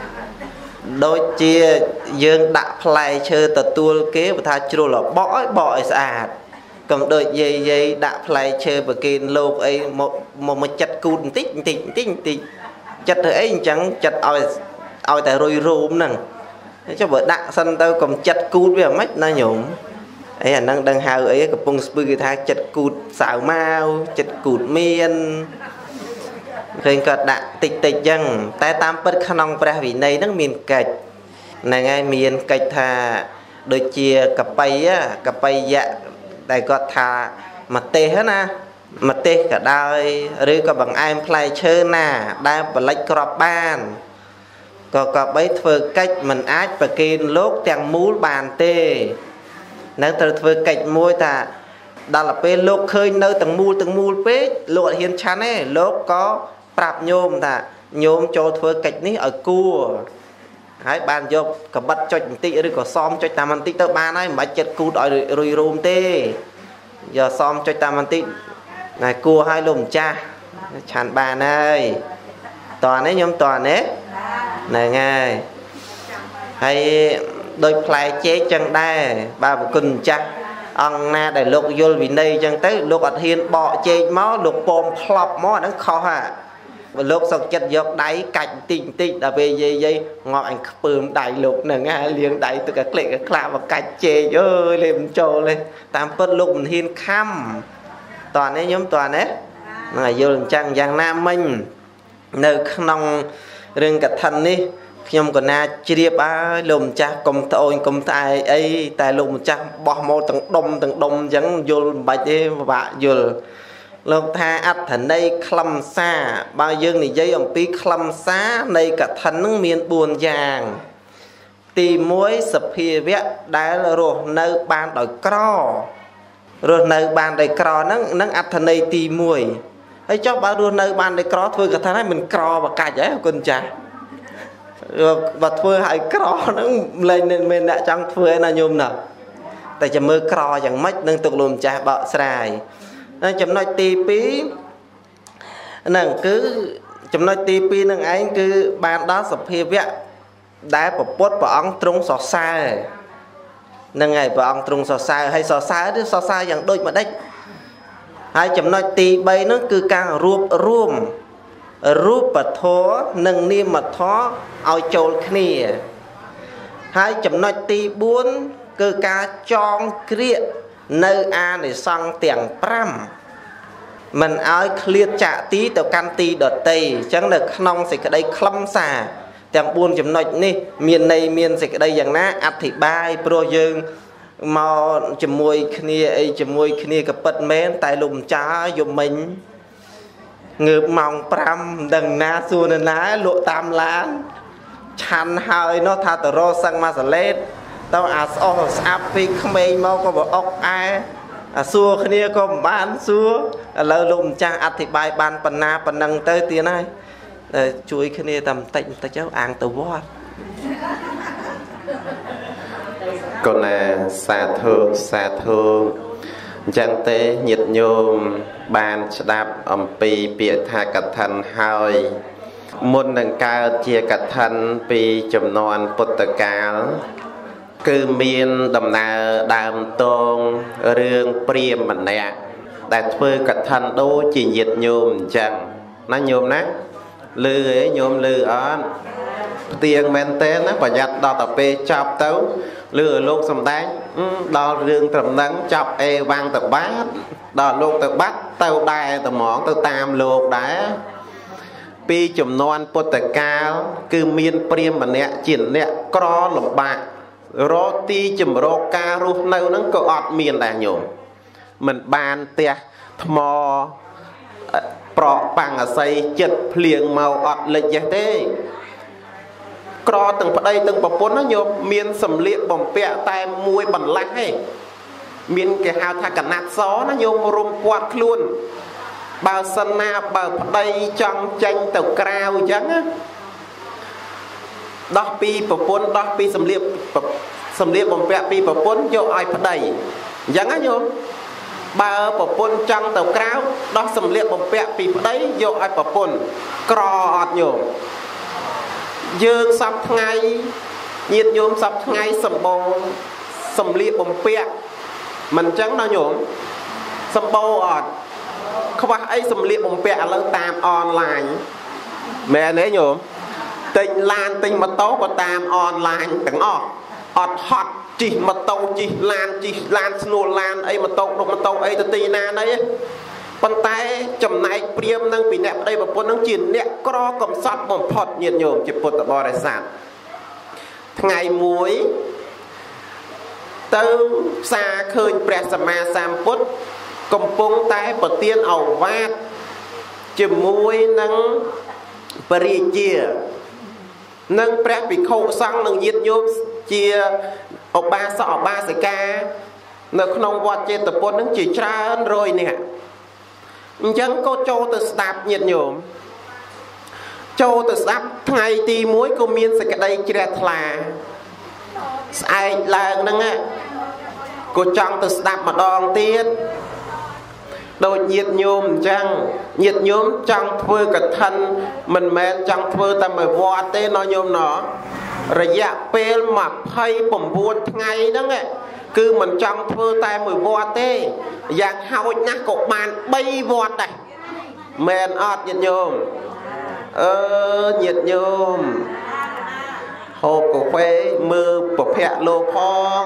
đôi chia dương đã play chơi ta tuôn kế và tha chua là bõi sạch còn đôi dây đã play chơi và kia lục ấy một chặt cụt tích chặt ấy chẳng chặt ôi tại rồi rùm nè cho vợ đặng sân tao còn chặt cút với mách nó nhổm ấy là đang hào ấy cái bông spư tha chặt cút xào mau chặt cút miên rồi cả đặng tịch dân tay tam bất khả năng pra vì này nó miền kịch này ngay miền kịch thà đôi chia cặp bay dạ tại có thà mặt tê hết na mặt tê cả đôi rồi có bằng ai play chơi nà đang và lấy crop ban có bấy thưa cách mình ách và kia lốt chẳng mũ bàn tê nếu thưa cách môi ta đó là bê lốt khơi nơi từng mũ bế lột hiên chán ấy lốt có prap nhôm ta nhôm cho thưa cách ní ở cua hãy bàn vô có bắt cho tí rồi có xóm cho ta mình tí tới ba này mà chết cút rồi rùm tê giờ xóm cho ta mình tí này cua hai lùm cha chán bà này toàn ấy nhóm toàn ấy này nghe hay đôi play chế chân đai ba một cùn chắc ông na để lục vô vì đây chân tới lục ở hiên bọ chế máu lục bom plop máu nó khó hả lục xong chất dọc đáy cạnh tinh là về dây ngọt anh bơm đáy lục nè nghe liền đáy từ các lệ các lạ và cạnh chế ơi lên trồ lên tam phân lục mình hiên khăm toàn ấy nhóm toàn ấy này vô lần chăng giang nam minh nơi nông rừng cả thân đi nhom còn na chia ba lùm cha cùng tôi cùng tài ấy tài lùm cha bỏ một từng đông vẫn vô bài đi và vô lục tha ắt thành đây khăm xa bao dương này dây ông tí khăm xa này cả thân nước miền buồn giàng tìm muối sập hia vẽ đá rồi nơi ban đòi cro rồi nơi ban đòi cro nó ắt thành đây tìm muối ấy cho bao đua nơi ban đòi cro thôi cả thân ấy mình cro và cài vậy con cha và thưa hãy cro nó lên nên mình đã chẳng thưa là nhôm nào tại cho mơ cro chẳng mất nâng tục lùm cha bọ xài nên chấm nói tì pí nâng cứ chấm nói tì pí nâng ấy cứ ban đó sập hia vẽ đá bỏ bốt bỏ ong trung sọ xa nâng ngày bỏ ong trung sọ xa hay sọ xa dạng đôi mà đấy hai chấm nói tì bay nó cứ càng rúp và thó nâng niêm mà thó ao trâu khnia hai chấm nói tì buôn cứ ca chong kia nơi a để sang tiền pram mình áo clear trả tí từ can tí đợt tây chẳng được nong sẽ cái đây khăm xà tiền buôn chấm nói nè miền này miền sẽ cái đây dạng ná ắt thì bay pro dương màu chấm môi khnia cái bật mến tại lùm chá dùng mình ngược mong pram đằng na xua nên ná lộ tam lá chăn hơi nó tha từ ro sang ma sả lết tao áp phi không mấy mau có bộ ốc ai xua khnia có bán xua lỡ lùm cha ắt thì bài ban phần na phần năng tới tiền này chuối khnia tầm tịnh ta cháu ăn từ vót còn là xa thương chẳng tế nhiệt nhôm bàn đạp ẩm pì bịa tha cật thân hơi môn nâng cao chia cật thân pì chùm non bột tờ cao cứ miên đầm nà đàm tôn rương priêm mình nè đạt phơi cật thân đô chỉ nhiệt nhôm chẳng nó nhôm nát lư ấy nhôm lư ớn tiền men tên á và nhặt đo tập bê chọc tấu lừa lúc xong đánh đo rương trầm nắng chọc e vang tập bát đo lúc tập bắt tàu đài tập món tàu tam luộc đá pi chùm non bột tờ cao cứ miên priêm mà nè chỉnh nè cro lộc bạc rô ti chùm rô ca rô nâu nó có ọt miền đà nhổm mình bàn tè mò ប្រក់ប៉ាំងអាស័យចិត្តភ្លៀងមកអត់លិចទេក្រទាំងប្តីទាំងប្រពន្ធណាញោមមានសម្លៀកបំពាក់តែមួយបន្លាស់ទេមានគេហៅថាកណាត់សណាញោមរុំពាត់ខ្លួនបើសិនណាបើប្តីចង់ចេញទៅក្រៅអញ្ចឹងណាដោះពីប្រពន្ធដោះពីសម្លៀកបំពាក់ពីប្រពន្ធយកឲ្យប្តីអញ្ចឹងណាញោមបើប្រពន្ធចង់ទៅក្រៅដោះសម្លៀកបំពាក់ពីប្តីយកឲ្យប្រពន្ធក្រអត់ញោមយើងសពថ្ងៃញាតិញោមសពថ្ងៃសម្បូរសម្លៀកបំពាក់មិនអញ្ចឹងណាញោមសម្បូរអត់ខ្វះអីសម្លៀកបំពាក់ឥឡូវតាមអនឡាញមែនទេញោមទិញឡានទិញម៉ូតូក៏តាមអនឡាញទាំងអស់អត់ហត់ជិះម៉ូតូជិះឡានស្នួលឡានអីម៉ូតូដុកម៉ូតូអីទៅទីណាណីប៉ុន្តែចំណែកព្រាមនឹងពីអ្នកប្តីប្រពន្ធនឹងជាអ្នកក្រកំសត់បំផុតញាតិញោមជាពុទ្ធបរិស័ទថ្ងៃមួយទៅផ្សារឃើញព្រះសម្មាសម្ពុទ្ធកំពុងតែប្រទានឱវាទជាមួយនឹងបរិជានិងព្រះភិក្ខុសង្ឃនិងញាតិញោមជាឧបាសកឧបាសិកានៅក្នុងវត្តចេតពុទ្ធនឹងជាច្រើនរយនាក់អញ្ចឹងក៏ចូលទៅស្ដាប់ញាតិញោមចូលទៅស្ដាប់ថ្ងៃទី1ក៏មានសេចក្តីជ្រះថ្លាស្អែកឡើងហ្នឹងក៏ចង់ទៅស្ដាប់ម្ដងទៀតដូចញាតិញោមអញ្ចឹងញាតិញោមចង់ធ្វើកឋិនមិនមែនចង់ធ្វើតែមួយវត្តទេណោះញោមណោះរយៈពេល29ថ្ងៃហ្នឹងគឺមិនចង់ធ្វើតែមួយវត្តទេយ៉ាងហោចណាស់ក៏បាន3វត្តដែរមែនអត់ញាតិញោមញាតិញោមហូបកាហ្វេមើលប្រភពលោកផង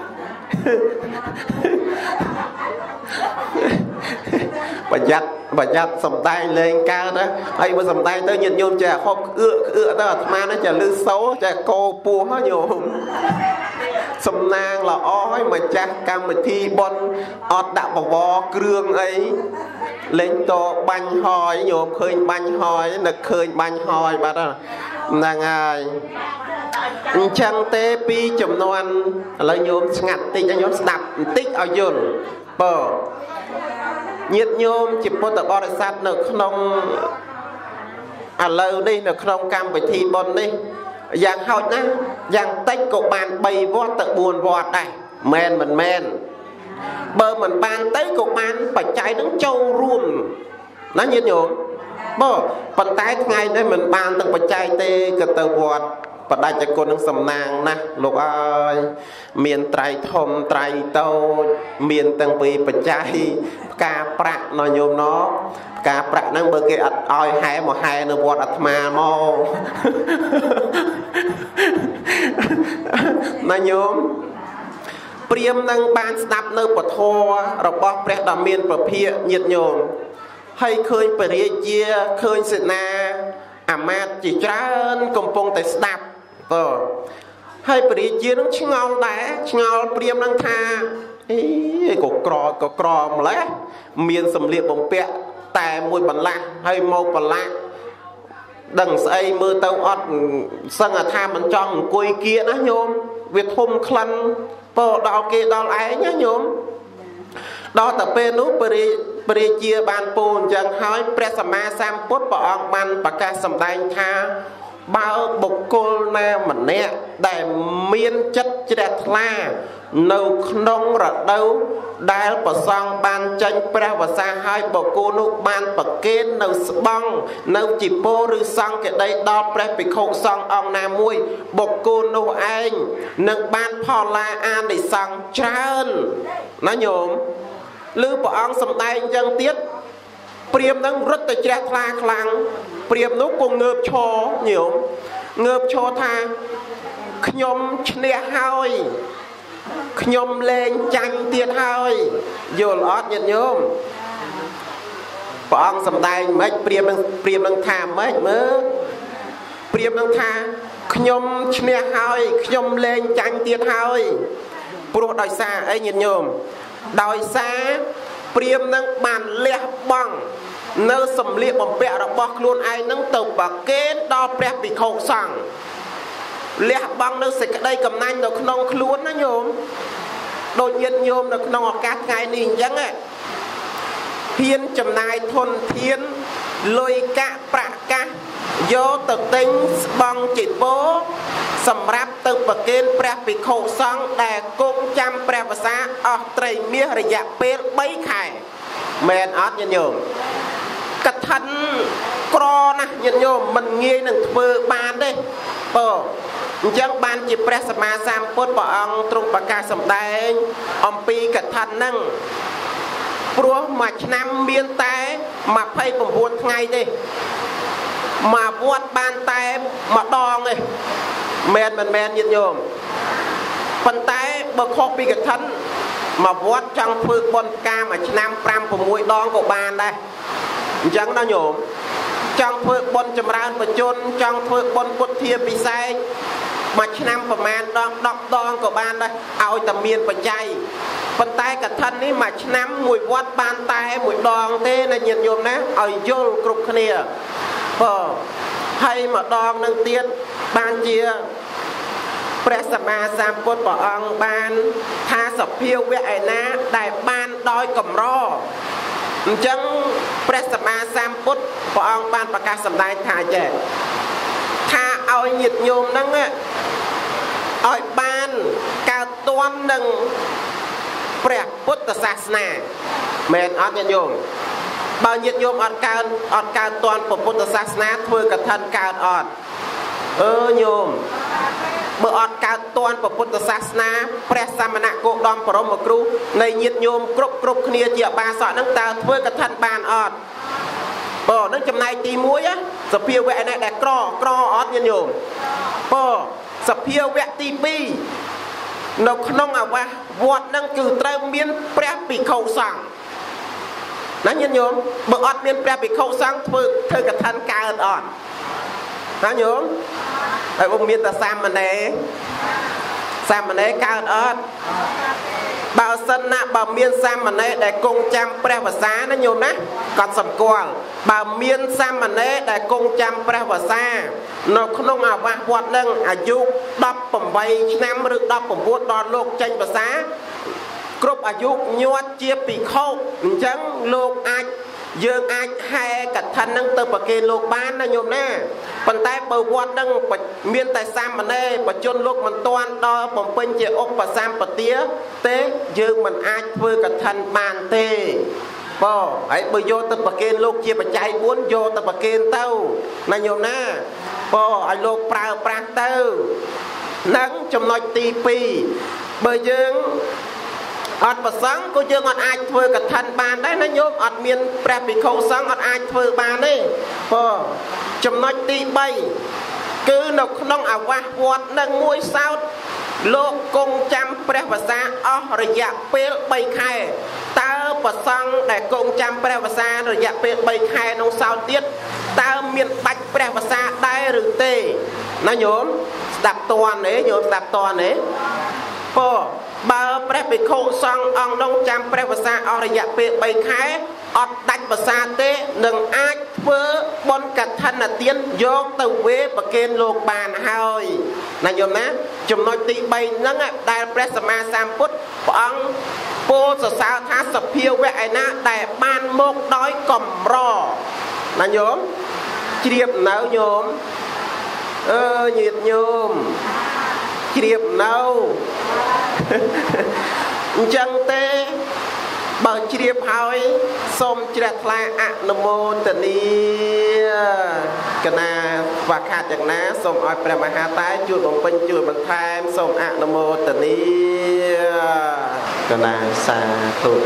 ប្រយ័ត្នសំដែងលេងកើតណាហើយបើសំដែងទៅញាតិញោមចេះហូបក្អឺទៅអាត្មានេះចេះលឺសូចេះកោពោះហ៎ញោមសំណាងល្អហើយម្ចាស់កម្មវិធីបុណ្យអត់ដាក់បវរគ្រឿងអីលេងតបាញ់ហយញោមឃើញបាញ់ហយនឹកឃើញបាញ់ហយបាត់ហ្នឹងហើយអញ្ចឹងទេពីចំនួនឥឡូវញោមស្ងាត់តិចញោមស្ដាប់បន្តិចឲ្យយល់បើញាតិញោមជាពុទ្ធបរិស័ទនៅក្នុងឥឡូវនេះនៅក្នុងកម្មវិធីបុណ្យនេះយ៉ាងហោចណាស់យ៉ាងតិចក៏បាន3វត្តទៅ4វត្តដែរមែនមិនមែនបើមិនបានទៅក៏បានបច្ច័យនឹងចូលរួមណាញាតិញោមបើប៉ុន្តែថ្ងៃនេះមិនបានទាំងបច្ច័យទេក៏ទៅវត្តបដិជ្ជគុណនឹងសំណាងណាស់លោកអើយមានត្រៃធំត្រៃតូចមានទាំងពីបច្ច័យផ្កាប្រាក់ណោះញោមណោះផ្កាប្រាក់ហ្នឹងបើគេអត់ឲ្យហែមកហែនៅវត្តអាត្មាមកណាញោមព្រាមនឹងបានស្ដាប់នៅពធរបស់ព្រះដ៏មានពភាកញាតិញោមហើយឃើញបរិយាឃើញសេនាអាមាត្យជាច្រើនកំពុងតែស្ដាប់ហើយបរិយានឹងឆ្ងល់ដែរឆ្ងល់ព្រាមនឹងថាអីក៏ក្រម្លេះមានសម្លៀកបំពាក់តែមួយបន្លាស់ហើយមកបន្លាស់ដឹងស្អីមើលទៅអត់សឹងថាមិនចង់អង្គុយគៀណាញោមវាធំក្លិនពោដល់គេដល់ឯងណាញោមដល់តែពេលនោះព្រះរាជាបានពោលអញ្ចឹងហើយព្រះសម្មាសម្ពុទ្ធព្រះអង្គបានប្រកាសសម្ដែងថាបើបុគ្គលណាម្នាក់ដែលមានចិត្តជ្រះថ្លានៅក្នុងរដូវដែលព្រះសង្ឃបានចេញព្រះវសាហើយបុគ្គលនោះបានប្រគេននៅស្បង់នៅជីពោឬសង្ឃកដីដល់ព្រះភិក្ខុសង្ឃអង្គណាមួយបុគ្គលនោះឯងនឹងបានផលឡាអានិសង្ឃច្រើនណាញោមឬព្រះអង្គសម្ដែងអញ្ចឹងទៀតព្រាមនឹងរត់ទៅជ្រះថ្លាខ្លាំងព្រាមនោះក៏ងើបឈរញោមងើបឈរថាខ្ញុំឈ្នះហើយខ្ញុំលែងចាញ់ទៀតហើយយល់អត់ញាតិញោមព្រះអង្គសម្ដែងមិនព្រាមនឹងថាមិនមើលព្រាមនឹងថាខ្ញុំឈ្នះហើយខ្ញុំលែងចាញ់ទៀតហើយព្រោះដោយសារអីញាតិញោមដោយសារព្រាមនឹងបានលះបង់នៅសម្លៀកបំពាក់របស់ខ្លួនឯងនឹងទៅប្រគេនដល់ព្រះភិក្ខុសង្ឃលះបង់នៅសេចក្តីកំណាញ់នៅក្នុងខ្លួនណាញោមដូចញាតិញោមនៅក្នុងឱកាសថ្ងៃនេះអញ្ចឹងហ៊ានចំណាយធនធានលុយកាក់ប្រាក់កាសយកទៅទិញស្បង់ជីពោសម្រាប់ទៅប្រគេនព្រះភិក្ខុសង្ឃដែលគង់ចាំព្រះវស្សាអស់ត្រីមាសរយៈពេល3ខែមែនអត់ញាតិញោមកឋិនក្រណាស់ញាតិញោមមិនងាយនឹងធ្វើបានទេបើអញ្ចឹងបានជាព្រះសម្មាសម្ពុទ្ធព្រះអង្គទ្រង់ប្រកាសសម្ដែងអំពីកឋិនហ្នឹងព្រោះមួយឆ្នាំមានតែ29ថ្ងៃទេមកវត្តបានតែម្ដងទេមែនមិនមែនញាតិញោមប៉ុន្តែបើខុសពីកឋិនមកវត្តចង់ធ្វើបុណ្យផ្កាមួយឆ្នាំ5-6ដងក៏បានដែរអញ្ចឹងណាញោមចង់ធ្វើបុណ្យចម្រើនបជនចង់ធ្វើបុណ្យពុទ្ធាពិសេសមួយឆ្នាំប្រមាណដង10ដងក៏បានដែរឲ្យតែមានបច្ច័យប៉ុន្តែកឋិននេះមួយឆ្នាំមួយវត្តបានតែមួយដងទេណាញាតិញោមណាឲ្យយល់គ្រប់គ្នាហើយម្ដងនឹងទៀតបានជាព្រះសម្មាសម្ពុទ្ធព្រះអង្គបានថាសភាវៈឯណាដែលបានដោយកម្រអញ្ចឹងព្រះសម្មាសម្ពុទ្ធព្រះអង្គបានប្រកាសសម្ដែងថាចេះថាឲ្យញាតិញោមហ្នឹងឲ្យបានកើតទាន់នឹងព្រះពុទ្ធសាសនាមែនអត់ញាតិញោមបើញាតិញោមអត់កើតទាន់ព្រះពុទ្ធសាសនាធ្វើកឋិនកើតអត់ញោមបើអត់កើតទាន់ព្រះពុទ្ធសាសនាព្រះសមណគោតមបរមគ្រូនៃញាតិញោមគ្រប់គ្នាជាអបាសកហ្នឹងតើធ្វើកឋិនបានអត់នឹងចំណែកទី1សភាវៈនេះដែលក្រអត់ញាតិញោមសភាវៈទី2នៅក្នុងអាវាសវត្តហ្នឹងគឺត្រូវមានព្រះភិក្ខុសង្ឃណាញាតិញោមបើអត់មានព្រះភិក្ខុសង្ឃធ្វើកឋិនកើតអត់ណាញោមហើយបើមានតែសាមណេរកើតអត់បើសិនណាបើមានសាមណេរដែលគង់ចាំព្រះវស្សាណាញោមណាគាត់សម្គាល់បើមានសាមណេរដែលគង់ចាំព្រះវស្សានៅក្នុងអាវាសវត្តនឹងអាយុ18ឆ្នាំឬ19ដល់លោកចេញវស្សាគ្រប់អាយុញាត់ជាភិក្ខុអញ្ចឹងលោកយើងអាចហែកឋិននឹងទៅប្រគេនលោកបានណាញោមណាប៉ុន្តែបើវត្តនឹងមានតែសាមណេរបជនលោកមិនទាន់ដល់បំពេញជាឧបសម្បទាទេយើងមិនអាចធ្វើកឋិនបានទេហើយបើយកទៅប្រគេនលោកជាបច្ច័យ4យកទៅប្រគេនទៅណាញោមណាឲ្យលោកប្រើប្រាស់ទៅនឹងចំណុចទី2បើយើងអត់ប្រសង់ក៏យើងអត់អាចធ្វើកឋិនបានដែរណាញោមអត់មានព្រះភិក្ខុសង្ឃអត់អាចធ្វើបានទេចំណុចទី3គឺនៅក្នុងអាវាសវត្តនឹងមួយសោតលោកគង់ចាំព្រះវស្សាអស់រយៈពេល3ខែតើប្រសង់ដែលគង់ចាំព្រះវស្សារយៈពេល3ខែក្នុងសោតទៀតតើមានបាច់ព្រះវស្សាដែរឬទេណាញោមស្ដាប់តន់ទេញោមស្ដាប់តន់ទេបើព្រះភិក្ខុសង្ឃអង្គនោះចាំព្រះវស្សាអស់រយៈពេល3ខែអត់ដាច់វស្សាទេនឹងអាចធ្វើបុណ្យកឋិនទានយកទៅវេប្រគេនលោកបានហើយណាញោមណាចំណុចទី3ហ្នឹងដែលព្រះសម្មាសម្ពុទ្ធព្រះអង្គពោលសរសើរថាសភាវៈឯណាដែលបានមកដោយកម្រណាញោមជ្រាបនៅញោមញាតិញោមជ្រាបនៅអញ្ចឹងទេបើជ្រាបហើយសូមជ្រះថ្លាអនុមោទនាកណាវ៉ាខាតយ៉ាងណាសូមឲ្យព្រះមហាតែជួយបំពេញជួយបន្ថែមសូមអនុមោទនាកណាសាធុ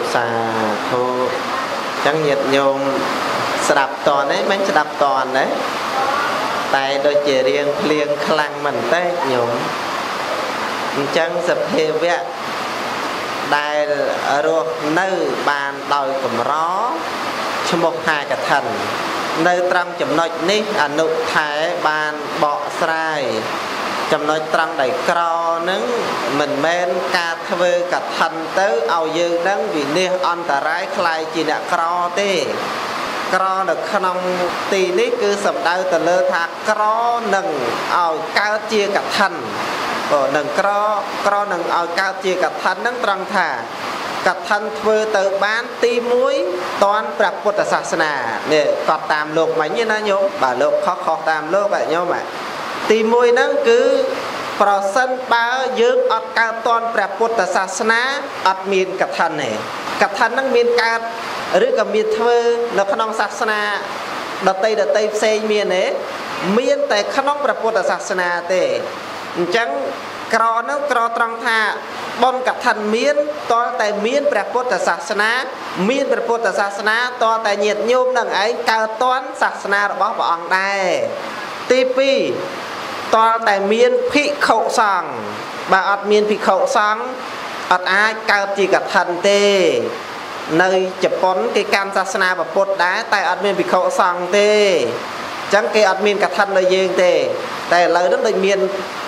អញ្ចឹងញាតិញោមស្ដាប់តនទេមិនស្ដាប់តនទេតែដូចជារៀងភ្លៀងខ្លាំងមែនទេញោមអញ្ចឹងសភាវៈដែលរស់នៅបានដោយកម្រឈ្មោះថាកឋិននៅត្រង់ចំណុចនេះអនុថែបានបកស្រាយចំណុចត្រង់ដែលក្រនឹងមិនមែនការធ្វើកឋិនទៅឲ្យយើងនឹងវិនិច្ឆ័យអន្តរាយខ្លាយជាអ្នកក្រទេក្រនៅក្នុងទីនេះគឺសំដៅទៅលើថាក្រនឹងឲ្យកើតជាកឋិននឹងក្រនឹងឲ្យកើតជាកឋិននឹងត្រង់ថាកឋិនធ្វើទៅបានទី1តនព្រះពុទ្ធសាសនានេះកត់តាមលោកមិញណាញោមបើលោកខុសតាមលោកញោមទី1ហ្នឹងគឺប្រសិនបើយើងអត់កើតតនព្រះពុទ្ធសាសនាអត់មានកឋិនទេកឋិនហ្នឹងមានកើតឬក៏មានធ្វើនៅក្នុងសាសនាដតីផ្សេងមានទេមានតែក្នុងព្រះពុទ្ធសាសនាទេអញ្ចឹងក្រនោះក្រត្រង់ថាបុណ្យកឋិនមានតលតែមានព្រះពុទ្ធសាសនាមានព្រះពុទ្ធសាសនាតលតែញាតិញោមនឹងឯងកើតតនសាសនារបស់ព្រះអង្គដែរទី2តលតែមានភិក្ខុសង្ឃបើអត់មានភិក្ខុសង្ឃអត់អាចកើតជាកឋិនទេនៅជប៉ុនគេកាន់សាសនាពុទ្ធដែរតែអត់មានភិក្ខុសង្ឃទេអញ្ចឹងគេអត់មានកឋិនដូចយើងទេតែឥឡូវនេះដូចមាន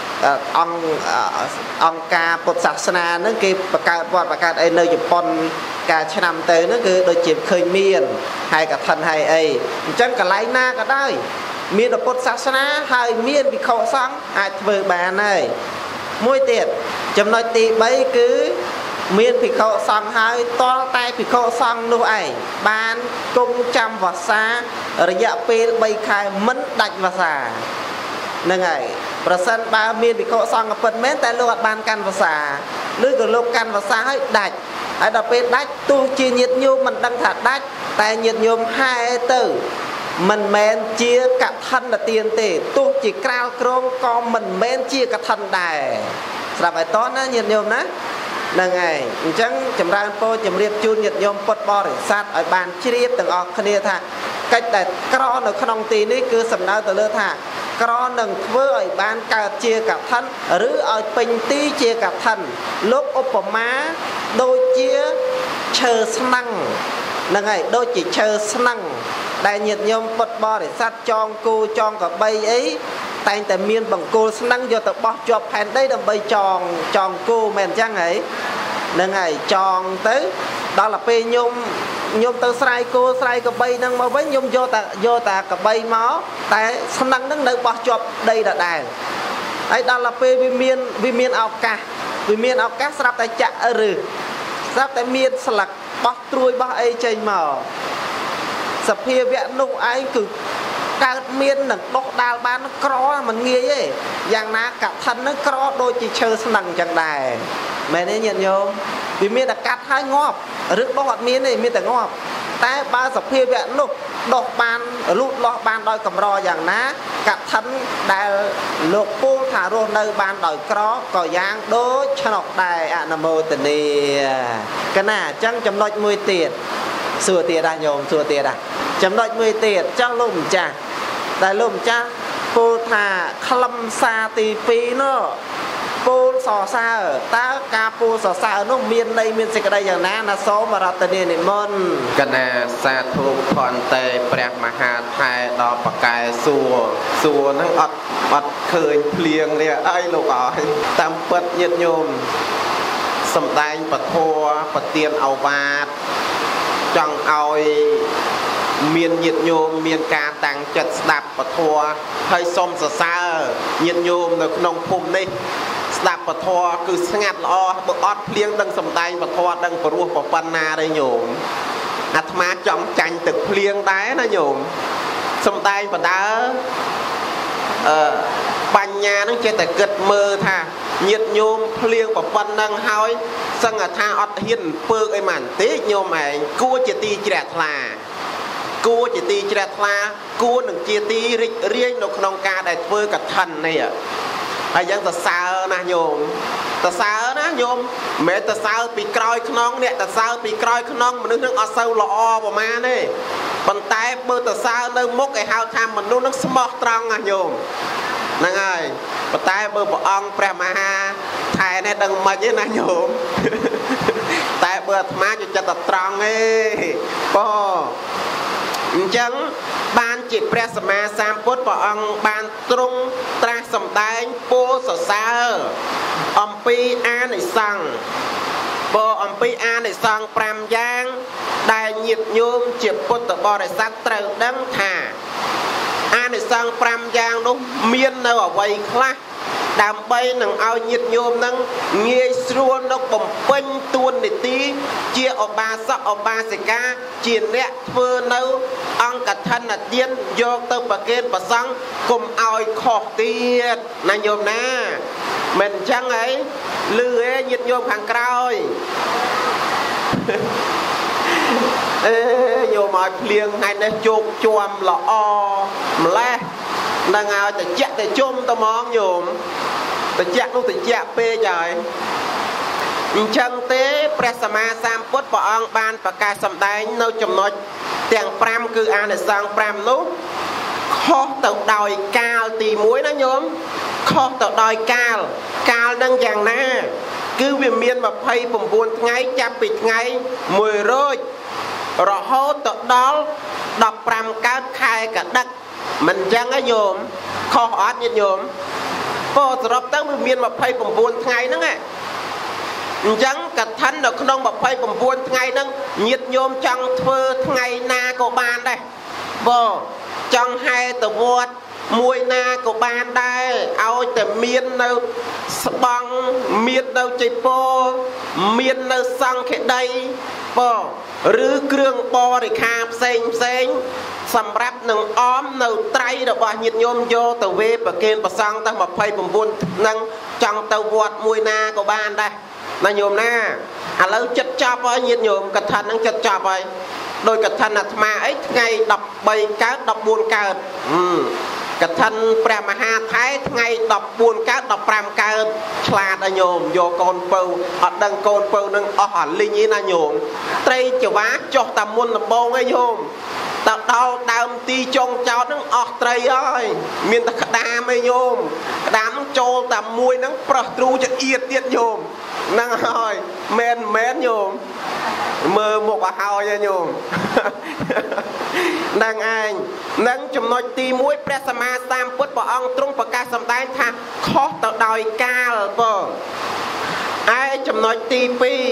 អង្គការពុទ្ធសាសនាហ្នឹងគេបង្កើតវត្តបង្កើតអីនៅជប៉ុនកាលឆ្នាំទៅហ្នឹងគឺដូចជាឃើញមានហើយកឋិនហើយអីអញ្ចឹងកន្លែងណាក៏ដោយមានពុទ្ធសាសនាហើយមានភិក្ខុសង្ឃអាចធ្វើបានហើយមួយទៀតចំណុចទី3គឺមានភិក្ខុសង្ឃហើយតលតែភិក្ខុសង្ឃនោះឯងបានគង់ចាំវស្សារយៈពេល3ខែមិនដាច់វស្សាហ្នឹងហើយប្រសិនបើមានភិក្ខុសង្ឃពិតមែនតែលោកអត់បានកាន់វស្សាឬក៏លោកកាន់វស្សាហើយដាច់ហើយដល់ពេលដាច់ទោះជាញាតិញោមមិនដឹងថាដាច់តែញាតិញោមហែទៅមិនមែនជាកឋិនទានទេទោះជាក្រាលក្រងក៏មិនមែនជាកឋិនដែរស្រាប់ឲ្យតណាញាតិញោមណាហ្នឹងហើយអញ្ចឹងចម្រើនពរជម្រាបជូនញាតិញោមពុទ្ធបរិស័ទឲ្យបានជ្រាបទាំងអស់គ្នាថាកិច្ចដែលក្រនៅក្នុងទីនេះគឺសំដៅទៅលើថាក្រនឹងធ្វើឲ្យបានកើតជាកឋិនឬឲ្យពេញទីជាកឋិនលោកឧបមាដូចជាឈើស្នឹងហ្នឹងហើយដូចជាឈើស្នឹងដែលញាតិញោមពុទ្ធបរិស័ទចងគូចងកបីអីតែងតែមានបង្គោលស្នឹងយកទៅបោះជាប់ផែនដីដើម្បីចងគូមែនអញ្ចឹងហីហ្នឹងហើយចងទៅដល់ទៅពេលញោមទៅស្រ័យគោស្រ័យកបីហ្នឹងមកវិញញោមយកតាកបីមកតែស្នឹងហ្នឹងនៅបោះជាប់ដីដដែលហើយដល់ទៅពេលវាមានឱកាសស្រាប់តែចាក់ឬស្រាប់តែមានស្លឹកបោះត្រួយបោះអីចេញមកសភាវៈនោះឯងគឺកើតមាននឹងដុះដាលបានក្រមិនងាយទេយ៉ាងណាកឋិននឹងក្រដូចជាឈើស្នឹងអញ្ចឹងដែរមែនទេញាតិញោមវាមានតែកាត់ហើយងាប់ឬដុះអត់មានទេមានតែងាប់តែបើសភាវៈនោះដុះបានលូតលាស់បានដោយកម្រយ៉ាងណាកឋិនដែលលោកពូលថារស់នៅបានដោយក្រក៏យ៉ាងដូចឆ្នោតដែរអនុមោទនីកណាអញ្ចឹងចំណុចមួយទៀតសួរទៀតណាញោមសួរទៀតណាចំណុចមួយទៀតចង់លោកម្ចាស់ដែលលោកម្ចាស់ពូលថាខ្លឹមសារទី2នោះពូលសរសើរតើការពូលសរសើរនោះមានន័យមានសេចក្តីយ៉ាងណាណាសូមរតនានិមន្តកណាសាធុផន្តេព្រះមហាថែដល់បកែសួរហ្នឹងអត់ឃើញភ្លៀងនេះអីលោកអើយតាមពិតញាតិញោមសំដែងពធប្រទានឱវាទចង់ឲ្យមានញាតិញោមមានការតាំងចិត្តស្ដាប់ពធហើយសូមសរសើរញាតិញោមនៅក្នុងភូមិនេះស្ដាប់ពធគឺស្ងាត់ល្អបើអត់ភ្លៀងដឹងសំដែងពធដឹងព្រោះប៉ុណ្ណាទេញោមអាត្មាចង់ចាញ់ទឹកភ្លៀងដែរណាញោមសំដែងបដើបញ្ញានឹងចេះតែគិតមើលថាញាតិញោមភ្លៀងប៉ុណ្ណឹងហើយសឹងថាអត់ហ៊ានពើកអីមិនទេញោមឯងគួរជាទីជ្រះថ្លាគួរនឹងជាទីរីករាយនៅក្នុងការដែលធ្វើកឋិននេះហើយយ៉ាងសរសើរណាស់ញោមសរសើរណាញោមមិនសរសើរពីក្រោយខ្នងអ្នកសរសើរពីក្រោយខ្នងមនុស្សនឹងអត់សូវល្អប្រមាណទេប៉ុន្តែបើសរសើរនៅមុខគេហៅថាមនុស្សនឹងស្មោះត្រង់ណាញោមហ្នឹងហើយប៉ុន្តែបើព្រះអង្គព្រះមហាថែនេះដឹងមិនទេណាញោមតែបើអាត្មាជាចិត្តត្រង់ទេប៉អញ្ចឹងបានជាព្រះសម្មាសម្ពុទ្ធព្រះអង្គបានទ្រង់ត្រាស់សម្ដែងពោលសរសើរអំពីអានិសង្សบ่អំពីអានិសង្ឃ5យ៉ាងដែលញាតិញោមជាពុទ្ធបរិស័ទត្រូវដឹងថាអានិសង្ឃ5យ៉ាងនោះមាននៅអ្វីខ្លះដើម្បីនឹងឲ្យញាតិញោមនឹងងាយស្រួលនៅបំពេញតួនាទីជាឧបាសកឧបាសិកាជាអ្នកធ្វើនៅអង្គឋិនទានយកទៅប្រគេនព្រះសង្ឃកុំឲ្យខុសទៀតណាញោមណាមិនអញ្ចឹងហីលឺឯញាតិញោមខាងក្រោយញោមឲ្យភ្លៀងថ្ងៃនេះជោគជាំល្អម្លេះនឹងឲ្យតិចតែជុំត្មងញោមតិចនោះតិចពេកហើយអញ្ចឹងទេព្រះសម្មាសម្ពុទ្ធព្រះអង្គបានប្រកាសសម្ដែងនៅចំណុចទាំង5គឺអានិសង្ឃ5នោះខុសទៅដោយកាលទី1ណាញោមខុសទៅដោយកាលនឹងយ៉ាងណាគឺវាមាន29ថ្ងៃចាប់ពីថ្ងៃ1រោចរហូតទៅដល់15កើតខែកដឹកមិនអញ្ចឹងទេញោមខុសអត់ញាតិញោមពោសរុបទៅវាមាន29ថ្ងៃហ្នឹងអញ្ចឹងកឋិននៅក្នុង29ថ្ងៃហ្នឹងញាតិញោមចង់ធ្វើថ្ងៃណាក៏បានដែរបើចង់ហែទៅវត្តមួយណាក៏បានដែរឲ្យតែមាននៅស្បង់មាននៅចៃពោមាននៅសង្ឃដីបើឬគ្រឿងបរិខាផ្សេងសម្រាប់នឹងអមនៅត្រៃរបស់ញាតិញោមយកទៅវេប្រគេនព្រះសង្ឃទាំង29នឹងចង់ទៅវត្តមួយណាក៏បានដែរណាញោមណាឥឡូវចិត្តចប់ហើយញាតិញោមកឋិននឹងចិត្តចប់ហើយដោយកឋិនអាត្មាអីថ្ងៃ13កើត14កើតកឋិនព្រះមហាថៃថ្ងៃ14កើត15កើតឆ្លាតឲ្យញោមយកកូនពៅអត់ដឹងកូនពៅនឹងអស់អាលីងឯណាញោមត្រីចវាចុះតាមុនដំបងឯញោមទៅដល់ដើមទីចុងចោតនឹងអស់ត្រីហើយមានតែក្តាមឯញោមក្តាមនឹងចូលតែមួយនឹងប្រោះទ្រូចអៀតទៀតញោមហ្នឹងហើយមែនញោមមើលមុខឲ្យហើយញោមហ្នឹងឯងនឹងចំណុចទី1ព្រះសម្មាសម្ពុទ្ធព្រះអង្គទ្រង់ប្រកាសសម្ដែងថាខុសទៅដោយកាលបងឯចំណុចទី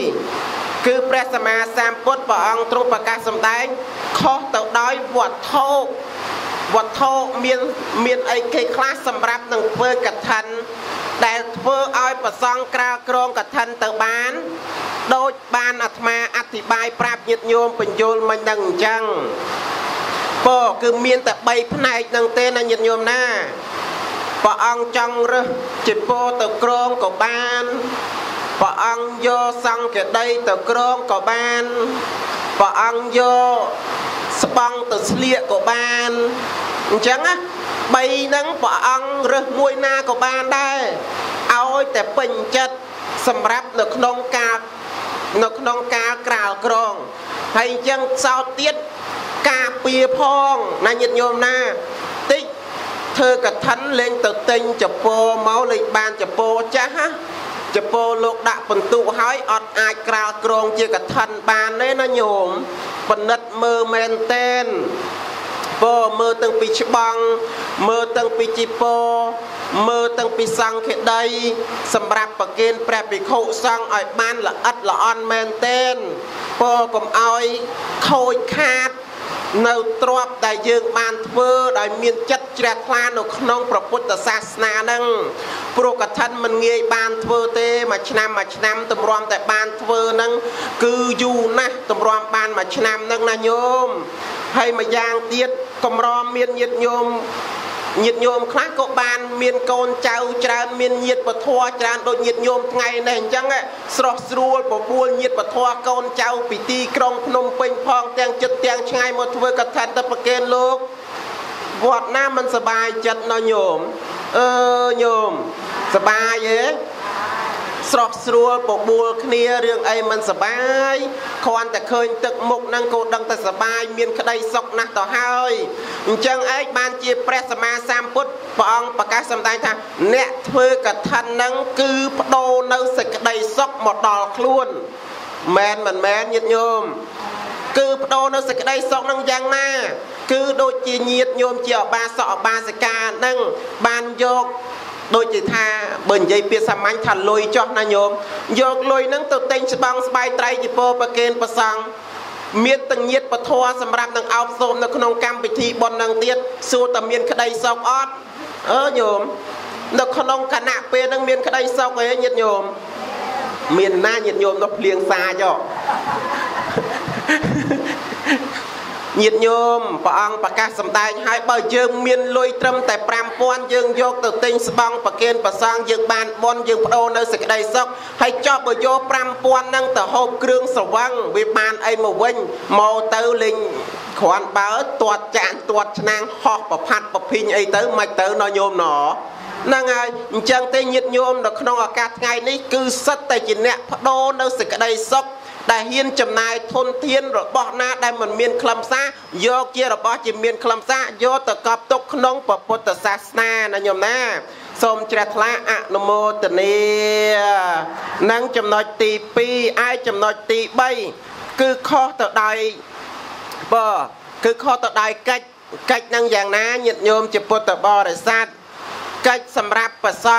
2គឺព្រះសម្មាសម្ពុទ្ធព្រះអង្គទ្រង់ប្រកាសសម្ដែងខុសទៅដោយវត្ថុមានអីគេខ្លះសម្រាប់នឹងធ្វើកឋិនដែលធ្វើឲ្យប្រសង់ក្រាលក្រងកឋិនទៅបានដូចបានអាត្មាអធិប្បាយប្រាប់ញាតិញោមបញ្យល់មិញនឹងអញ្ចឹងពោគឺមានតែ3ផ្នែកនឹងទេណាញាតិញោមណាព្រះអង្គចង់រើសជាពោទៅក្រងក៏បានព្រះអង្គយកសង្ឃដីទៅក្រងក៏បានព្រះអង្គយកស្បង់ទៅស្លៀកក៏បានអញ្ចឹងណា3ហ្នឹងព្រះអង្គរើសមួយណាក៏បានដែរឲ្យតែពេញចិត្តសម្រាប់នៅក្នុងការក្រាលក្រងហើយអញ្ចឹងសោតទៀតការពៀផងណាញាតិញោមណាតិចធ្វើកឋិនលេងទៅទិញចពោមកលេងបានចពោចាស់ណាចពោលោកដាក់បន្ទុកហើយអត់អាចក្រាលក្រងជាកឋិនបានទេណាញោមបណិតមើលមែនតែនពោមើលទាំងពីច្បាំងមើលទាំងពីជីពោមើលទាំងពីសង្ឃដីសម្រាប់ប្រគេនព្រះភិក្ខុសង្ឃឲ្យបានល្អិតល្អន់មែនតែនពោកុំឲ្យខូចខាតនៅទ្រព្យដែលយើងបានធ្វើដោយមានចិត្តជ្រះថ្លានៅក្នុងព្រះពុទ្ធសាសនាហ្នឹងព្រោះកឋិនមិនងាយបានធ្វើទេមួយឆ្នាំតម្រាំតែបានធ្វើហ្នឹងគឺយូរណាស់តម្រាំបានមួយឆ្នាំហ្នឹងណាញោមហើយមួយយ៉ាងទៀតកម្រមានញាតិញោមខ្លះក៏បានមានកូនចៅច្រើនមានញាតិពធច្រើនដូចញាតិញោមថ្ងៃនេះអញ្ចឹងស្រស់ស្រួលបបួលញាតិពធកូនចៅពីទីក្រុងភ្នំពេញផងទាំងចិត្តទាំងឆ្ងាយមកធ្វើកឋិនទៅប្រគេនលោកវត្តណាមិនសบายចិត្តណោះញោមញោមសบายទេស្រស់ស្រួលបបួលគ្នារឿងអីមិនសបាយគ្រាន់តែឃើញទឹកមុខហ្នឹងក៏ដឹងតែសបាយមានក្តីសុខណាស់ទៅហើយអញ្ចឹងឯងបានជាព្រះសម្មាសម្ពុទ្ធព្រះអង្គប្រកាសសម្ដែងថាអ្នកធ្វើកឋិនហ្នឹងគឺបដូរនៅសេចក្តីសុខមកដល់ខ្លួនមែនមិនមែនញាតិញោមគឺបដូរនៅសេចក្តីសុខហ្នឹងយ៉ាងណាគឺដូចជាញាតិញោមជាឧបាសកឧបាសិកាហ្នឹងបានយក đôi chỉ tha bên dây bia xăm anh thành lôi cho na nhôm dọc lôi nâng từ tên băng bay trai chỉ po bạc kên bạc sang miền từng nhiệt bạc thoa sầm rạp nâng áo xôm nâng khung cam bị thi bòn nâng tiết xua tầm miền khday sọc ót nhôm nâng khung khả nạ pe nâng miền khday sọc ấy nhiệt nhôm miền na nhiệt nhôm nó liêng xa cho nhiệt nhôm băng bạc cá sầm tai hai bờ dương miền lôi trâm tại pram pon dương dọc từ tên băng bạc kên bạc sang dương bàn bòn dương pro nơi sực khday sọc hay cho bờ vô pram pon nâng từ hộp kêu sầu văng vì bàn ấy màu vinh màu tơ linh khoan báo tuột chạm tuột nang họp bọc hạt bọc pin ấy tới mạch tới nó nhôm nó năng ai chẳng tên nhiệt nhôm được không ở cả ngày ní cứ sắt tay chỉ nẹt đô nơi sực khday sọc đại hiên chấm này thôn thiên rồi bỏ na đại mình miền khlam xa do kia rồi bỏ chỉ miền khlam xa do từ cọp tục nông bậc bậc từ sa na là nhom na xôm chặt lá anomo tê nia năng chấm nói tì pi ai chấm nói tì bay cứ kho từ đại bờ cứ kho từ đại cách năng dạng ná nhiệt nhôm chỉ bậc từ bò để sát cách sầm rạp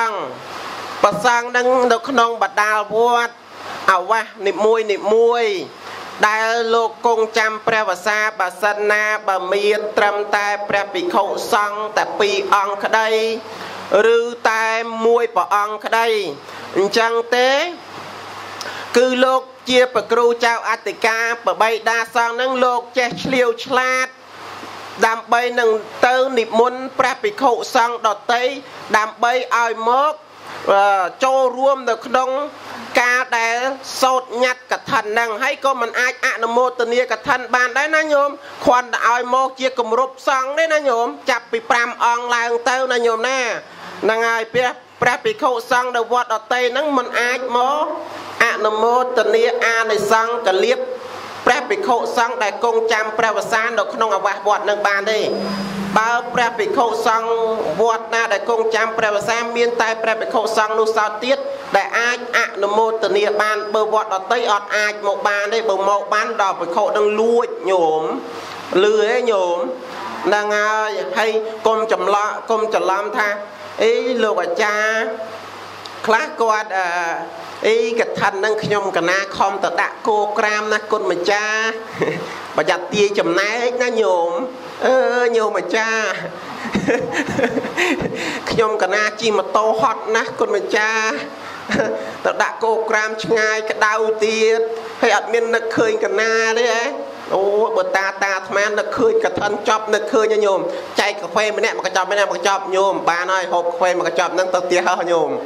bờ sang năng được nông bạch đào vuốtเอาวะนิมวยได้โลกกงจำแปลภาษาบาสนาบามีตรำแต่แปลปิโคซังแต่ปีอังคได้หรือแต่มวยปะอังคได้จังเตคือโลกเจียปะครูเจ้าอติกาปะใบดาซังนั่งโลกเจเฉลียวฉลาดดำใบหนึ่งเตินิมนแปลปิโคซังดอเตดำใบอ้อยมกโจรวมเด็กน้องกาแต่โสดยัดกับทันนั่งให้ก็มันอาจอนุโมทนีกับทันบานได้นะโยมควันเอาโมเกียกมรุบซองได้นะโยมจับปีปรามอองลางเต้านะโยมแน่นางไงเปียแปรปีเข้าซองเดวัดเอาเต้นั่งมันอาจโมอนุโมทนีอาในซองกับเลียบแปรปีเข้าซองได้กงจำแปรภาษาดอกขนมอวะวัดนั่งบานได้บ่าวแปรปิโคซังวัดนาได้คงจำแปรภาษาเมียนใต้แปรปิโคซังนุสาวเตียดได้อาจอนุโมทนีบานเบอร์วัดอเตยอดอาจหมกบานได้เบอร์หมกบานดอกปิโคดังลุยโยมเลือโยมนางให้กรมจำละกรมจำลำท่าลูกอาจารย์คลาสกวาดกระทันนั่งขยมกันนาคอมตะดะโกกรามนะคนมาจ้าประหยัดตีจำนายนะโยมโยมมาจ้าขยมกันนาจีมาโตฮอตนะคนมาจ้าตะดะโกกรามช่างกระดาวตีให้อัดเมียนนักเคยกันนาเลยโอ้เบิดตาทำไมนักเคยกระทันจอบนักเคยโยมใจกาแฟมันเนี่ยมันกระจอบไม่แน่มันกระจอบโยมปลาน้อยหกกาแฟมันกระจอบนั่งตะเตี้ยเขาโยม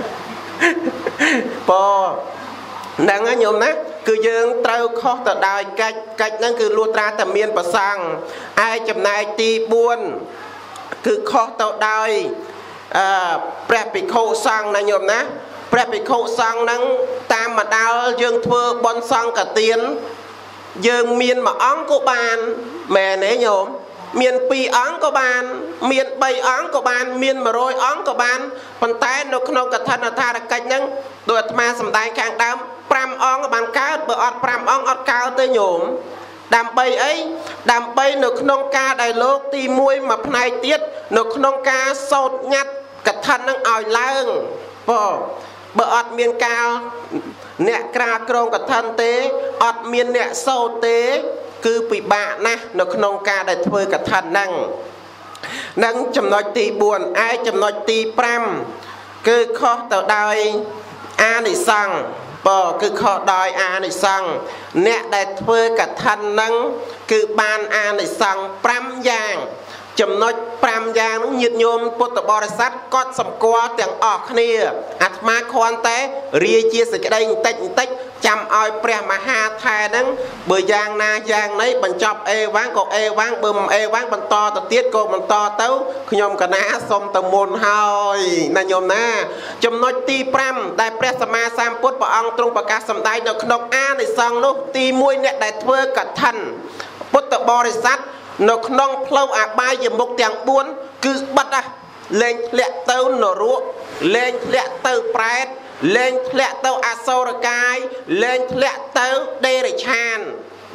พอดังนั้นโยมนะคือยืงเต้าข้อต่อได้กัดนั่นคือลูตราแต่เมียนประสังไอจำนายตีบุญคือข้อต่อได้แปรปิโคสังนะโยมนะแปรปิโคสังนั้นตามมาดาวยืงเพื่อบอนสังกะเตียนยืงเมียนมาอ้องกุบานแม่เนี่ยโยมเมียนปีอ้องก็บานเมียนใบอ้องก็บานเมียนมาโรยอ้องก็บานปันแต่นกขนมกระทันธาตุกันยังโดยมาสำได้กลางดำปรำอ้องก็บานก้าวเบอร์อดปรำอ้องอดก้าวเตยโยมดำใบไอ้ดำใบนกขนมกาได้โลกตีมวยมาพนายเตี้ยนกขนมกาโสดยัดกระทันนั่งอ่อยล่างพอเบอร์อดเมียนกาวเนี่ยกราโกรงกระทันเตอดเมียนเนี่ยโซเตคือปีบะนะนกขนมกาได้เทอกระทันนั่งจำนวนตีบุญไอจำนวนตีปรำคือข้อต่อได้อาในสังปอคือข้อได้อาในสังเนี่ยได้เทอกระทันนั่งคือบานอาในสังปรำอย่างจำนวนปรำอย่างนั้นยืดโยมปุตตบริษัทก็สมกัวแต่งออกนี่อัตมาคอนแต่เรียเจียสกได้ติดจำเอาเปรียมหาไทยนั้นเบอร์ยางนาอยางนี้บรรจบวางก็วางบึมวางบรรทอตะเตี้ยก็บรรทอเต้าขยมกันนะสมตะมนหอยนายโยมนะจำนวนตีปรำได้เปรียสมาสามพุทธพระองค์ตรงประกาศสำได้ในขนมอาในซองนุตีมวยเนี่ยได้เทอกับทันพุทธบริษัทนกน้องเพลาอาบายยมกเตียงบุญคือบัดอะเล่นเละเต้าหนรุเล่นเละเต้าแปดเล่นเละเต้าอาโซรกายเล่นเละเต้าเดริชาน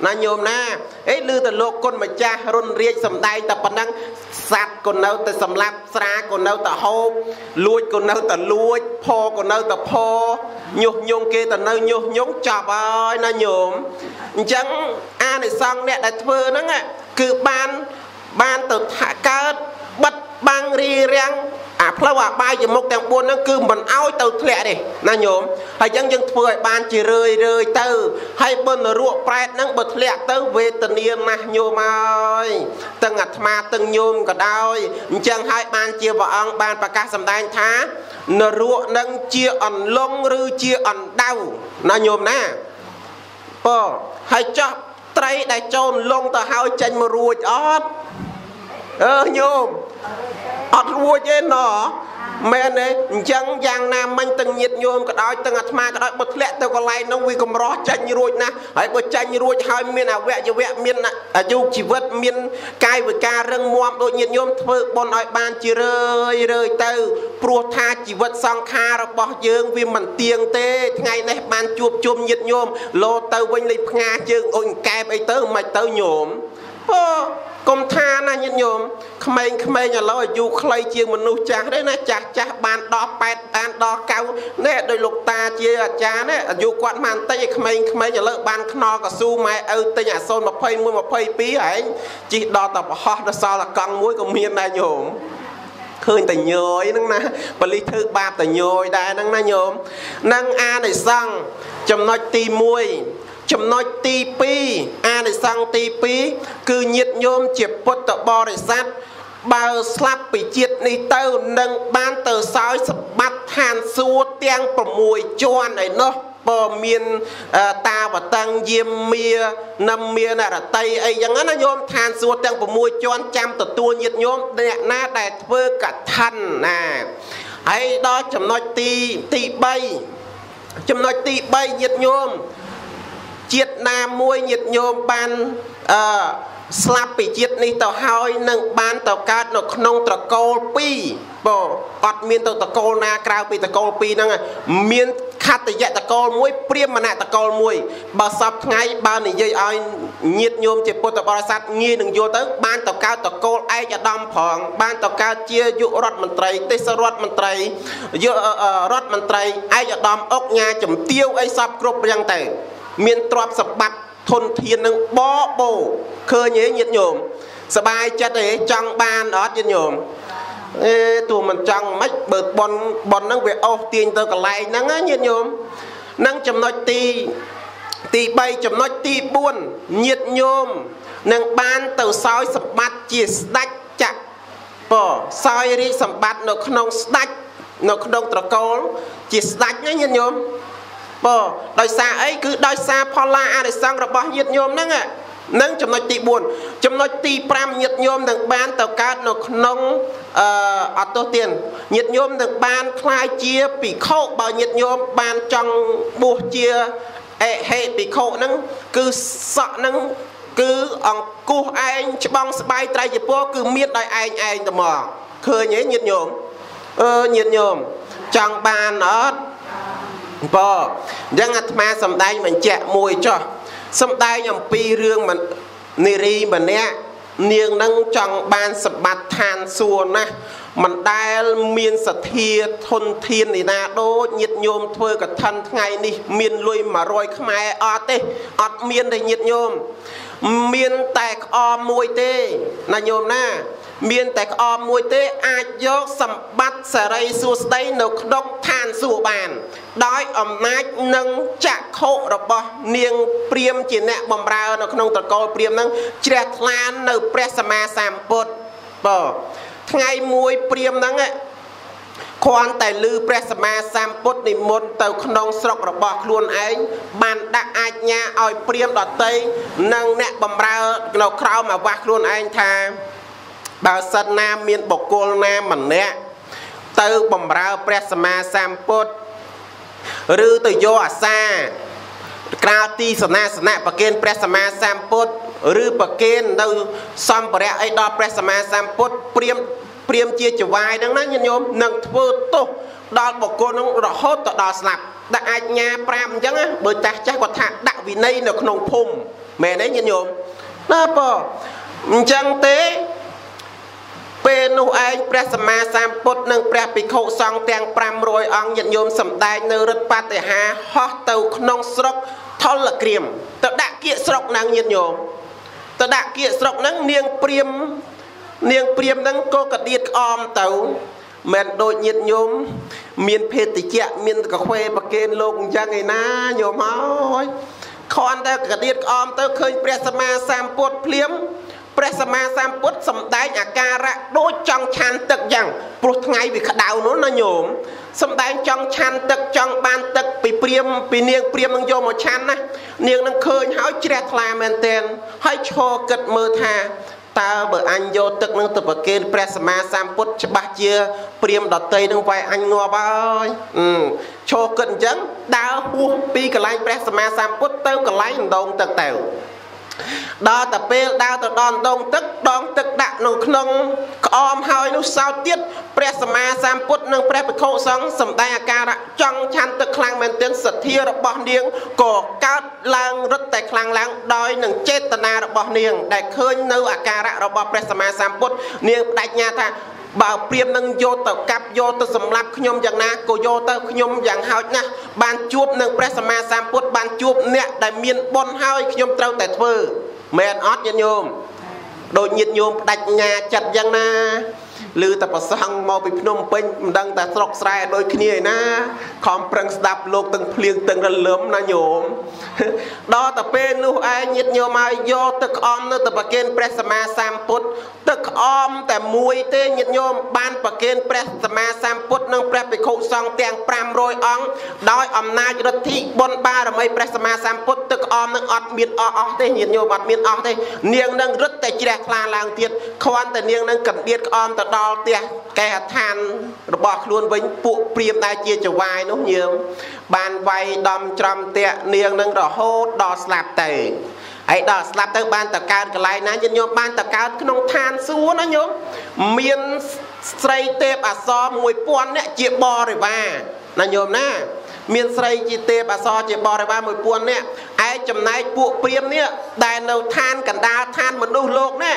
na nhôm na ấy lư từ lô con mà cha run riêng sầm đai tập bản năng sạt còn đâu từ sầm lạp xa còn đâu từ hộp lùi còn đâu từ lùi po còn đâu từ po nhục nhung kia từ nơi nhục nhúng chọc ơi na nhôm chẳng a này xong nè đại thưa nó nghe cứ ban từ thả cát bắt băng ri răngเพราะว่าใบจะมกแต่งบนนั่นคือมันเอาเตาแหล่ดินะโยมให้ยังเพื่อบานจีเรยเตาให้บนรัวแปรนั่งบดแหล่เตาเวทเนียนะโยมเอาตั้งอัตมาตั้งโยมก็ได้ยังให้บานจีบ่องบานประกาศสำแดงท้านรัวนั่งเจียอ่อนลงหรือเจียอ่อนเดานะโยมนะป่อให้จับไตรได้โจรลงต่อหายใจมารัวออดโยมอดรัวเย็นหนอแม่เนี่ยยังยังน้ำมันตึงnhiệtโยมก็ได้ตึงอัตมาก็ได้บทเละตัวก็ไล่น้องวิกมรอใจรัวนะให้บทใจรัวให้เมียนแวะจะแวะเมียนอายุชีวิตเมียนกายวิการเรื่องมวมโดยnhiệtโยมเพื่อบนอ้อยบานจีเรยเตอปลัวท่าชีวิตสังขารบ่เยิงวิมันเตียงเต้ไงในบานจูบจุ่มnhiệtโยมโลเตอวันเลยงาเจิงโอนแกไปเตอไม่เตอโยมกรมทานะยินโยมขมายอย่าเราอยู่ใครเจียงมนุษย์จ้าได้นะจ้าบานดอกแปดบานดอกเก่าเนี่ยโดยลูกตาเจียจ้าเนี่ยอยู่กวาดมันแต่ขมายอย่าเลิกบานขนอกับสู้ไม่แต่อย่าโซนมาเพย์มวยมาเพย์ปีไอ้จีดอตับฮอดซอละกังมวยกับเมียนได้โยมเคยแต่โยยนั่งนะปริทึกบาแต่โยยได้นั่งนะโยมนั่งอาในสั่งจำนวนตีมวยจำนวนตีปีอาในสังตีปีคือnhiệtโยมเจ็บปวดต่อบริษัทบาสลับไปจิตในเต้านังบ้านเตอซอยสบัดทานสูดเตียงประมวยจวนไอ้เนาะปอเมียนตาวัตังเยี่ยมเมียนำเมียน่ะไตไอ้อย่างนั้นนะโยมทานสูดเตียงประมวยจวนจำตัวnhiệtโยมเนี่ยหน้าแต่เพื่อกัดทันนะไอ้ดอจำนวนตีใบจำนวนตีใบnhiệtโยมจิตนามวยnhiệtโยมบานสลับไปจิตนี้ต่อหอยนั่งบานต่อการนกนงตะโกลปีบ่อดเมียนต่อตะโกลนากราวปีตะโกลปีนั่งเมียนขัดแต่ยะตะโกลมวยเปรี้ยมมันตะโกลมวยบ่ซับไงบ้านนี่ยัยเอาnhiệtโยมเจ็บปวดต่อบริษัทงี้หนึ่งโยตั้งบ้านต่อการตะโกลไอจะดำผ่องบ้านต่อการเจียยุรัฐมนตรีเทศรัฐมนตรียุรัฐมนตรีไอจะดำอกงาจุ่มเตี้ยวไอซับกรบยังแต่เมียนตรอบสบัดทนเทียนนึงบ่โบเคยnhiệtโยมสบายจัดเลยจังบานอดnhiệtโยมตัวมันจังไม่เบิดบอลนั่งเวอเตียนตัวกระไรนั่งnhiệtโยมนั่งจำนวนตีใบจำนวนตีบุญnhiệtโยมนั่งบานตัวซอยสบัดจีสตัดจักป่อซอยริสบัดนกนงสตัดนกนงตะโกลจีสตัดนั่งnhiệtโยมป่อโดยซาไอ้คือโดยซาพอลาอะไรสังระบอบnhiệtโยมนั่งนั่งจำนวนตีบุญจำนวนตีพรำnhiệtโยมดังบ้านต่อการนกนงอัตโตเตียนnhiệtโยมดังบ้านคลายเจียปีเข้าบ่nhiệtโยมบ้านจังบูเจียเฮปีเข้านั่งคือสะนั่งคืออังกูไอ้ฉบังสบายใจจะพวกคือเมียดได้ไอ้ต่อมาเคยเนี้ยnhiệtโยมnhiệtโยมจังบ้านอดป่อยังอัตมาสำได้เหมือนแจะมวยจ้ะสำได้อย่างปีเรื่องมันนิรีมันเนี้ยเนียงนั่งจังบานสบัดทานส่วนนะมันได้เมียนสะเทียทนเทียนนี่นาโดnhiệtโยมเธอกับทันไงนี่เมียนลุยมารอยขมายอดเต้อดเมียนได้nhiệtโยมเมียนแตกออมมวยเต้นะโยมนะเมียนแต่ออมมวยเตะอาจยกสัมบัติสไรสูสไตนกดกทานสู่บานได้อำนาจนังจะโคระบเนียงเปรียมจีเนะบอมราวในขนมตะโกเปรียมนังเจริญลานในเปรสมาสามปดป่อไงมวยเปรียมนังควานแต่ลือเปรสมาสามปดในมนเต่าขนมสกระบคลวนเองบานดักอาญาอ่อยเปรียมดอดเตยนังเนะบอมราวเราคราวมาวักคลวนเองทางบาสันนาเมียนบกโกลนามันเนี่ยเติบบ่มราวเปรสมาสามปดหรือตัวโยอาซากราวตีสนะประเกณฑ์เปรสมาสามปดหรือประเกณฑ์เราซ้ำประเดี๋ยวไอ้ดอกเปรสมาสามปดเปรียมเจียจวายดังนั้นโยมนั่งเพื่อโตดอกบกโกลนั่งรอโหดต่อดอกสลับแต่อาญาแปรมจังเบอร์จ่าจ้ากว่าถักดักวินัยในขนมพุ่ม mẹ đấy nhìn nhôm nó bò chẳng thế bên nụ anh Presma Samput nâng Pre bị khổ xong tiếng pram rồi ông nhận nhôm sầm đai nơi rất bát để ha hót tàu nông sọc thol là kiềm tự đã kia sọc năng nhận nhôm tự đã kia sọc năng niềng priêm năng cô cật điệt om tàu mẹ đôi nhiệt nhôm miền phê tỉ chẹ miền cà khoe bạc kên lục chẳng ngày na nhôm hói con ta cật điệt om tàu khơi Presma Samput phliếm Presma Samput sầm đai nhà cara đôi trong chan tật rằng buộc ngày vì khát đào nó nhổm sầm đai trong chan tật trong ban tật bị niềng priêm năng vô một chan na niềng năng khơi háo chẹt la men tên hãy cho cật mơ tha ta bờ anh vô tật năng tập kên Presma Samput bạc chia priêm đọt tây năng vai anh ngò bao cho cật chẳng đào hú pi cả lại Presma Samput tao cả lại đồng tật tèo đó tập bê đào từ đòn tức đặt nông nông om hơi nó sao tiết Presma Samput nông Pre bị khổ sống sầm tay cara trong chan tức khang men tiếng sật thia được bỏ niềng cổ cao lang rất tại khang lang đòi nâng chết tana được bỏ niềng đại khơi nâu cara được bỏ Presma Samput niềng đại nhà tha bảo priêm nâng vô tàu cặp vô tàu sầm lạp nhom dạng na cô vô tàu nhom dạng hao na ban chuột nâng Presma Samput ban chuột nè đại miền bon hơi nhom trâu tại thơ mẹ ót nhân nhôm đôi nhiệt nhôm đạch nhà chặt dạng na lư tập sang mau bị phnom penh đăng tại sọc sài đôi kia na khom prang đạp lục từng phliêng từng rần lớn na nhôm đó tập bên nu ai nhiệt nhôm ai vô tức om nu tập kên Presma Samput tức omแต่มวยเตnhiệt nhôm banประเกณฑ์ Presma Samput និងព្រះភិក្ខុសង្ឃទាំង500អង្គដោយអំណាចរដ្ឋិបុណ្យបារមី Presma Samput ទឹកomនឹងអត់មានអស់ទេញាតិញោមអត់មានអស់ទេនាងនឹងរឹតតែជ្រះថ្លាឡើងទៀតគ្រាន់តែនាងនឹងកំដៀតក្អមទៅដល់ផ្ទះកែឋានរបស់ខ្លួនវិញពួកព្រាហ្មណ៍ដែលជាចវាយនោះញោមបានវាយដំច្រំតាក់នាងនឹងរហូតដល់ស្លាប់ទៅហើយដល់ស្លាប់ទៅបានតកើតកន្លែងណាញាតិញោមបានតកើតក្នុងឋានសួគ៌ណាញោមមានស្រីទេពអសរ 1000 នាក់ជាបរិវារណាញោមណាមានស្រីជាទេពអសរជាបរិវារ 1000 នាក់ឯចំណែកពួកព្រាហ្មណ៍នេះដែលនៅឋានកណ្ដាលឋានមនុស្សលោកនេះ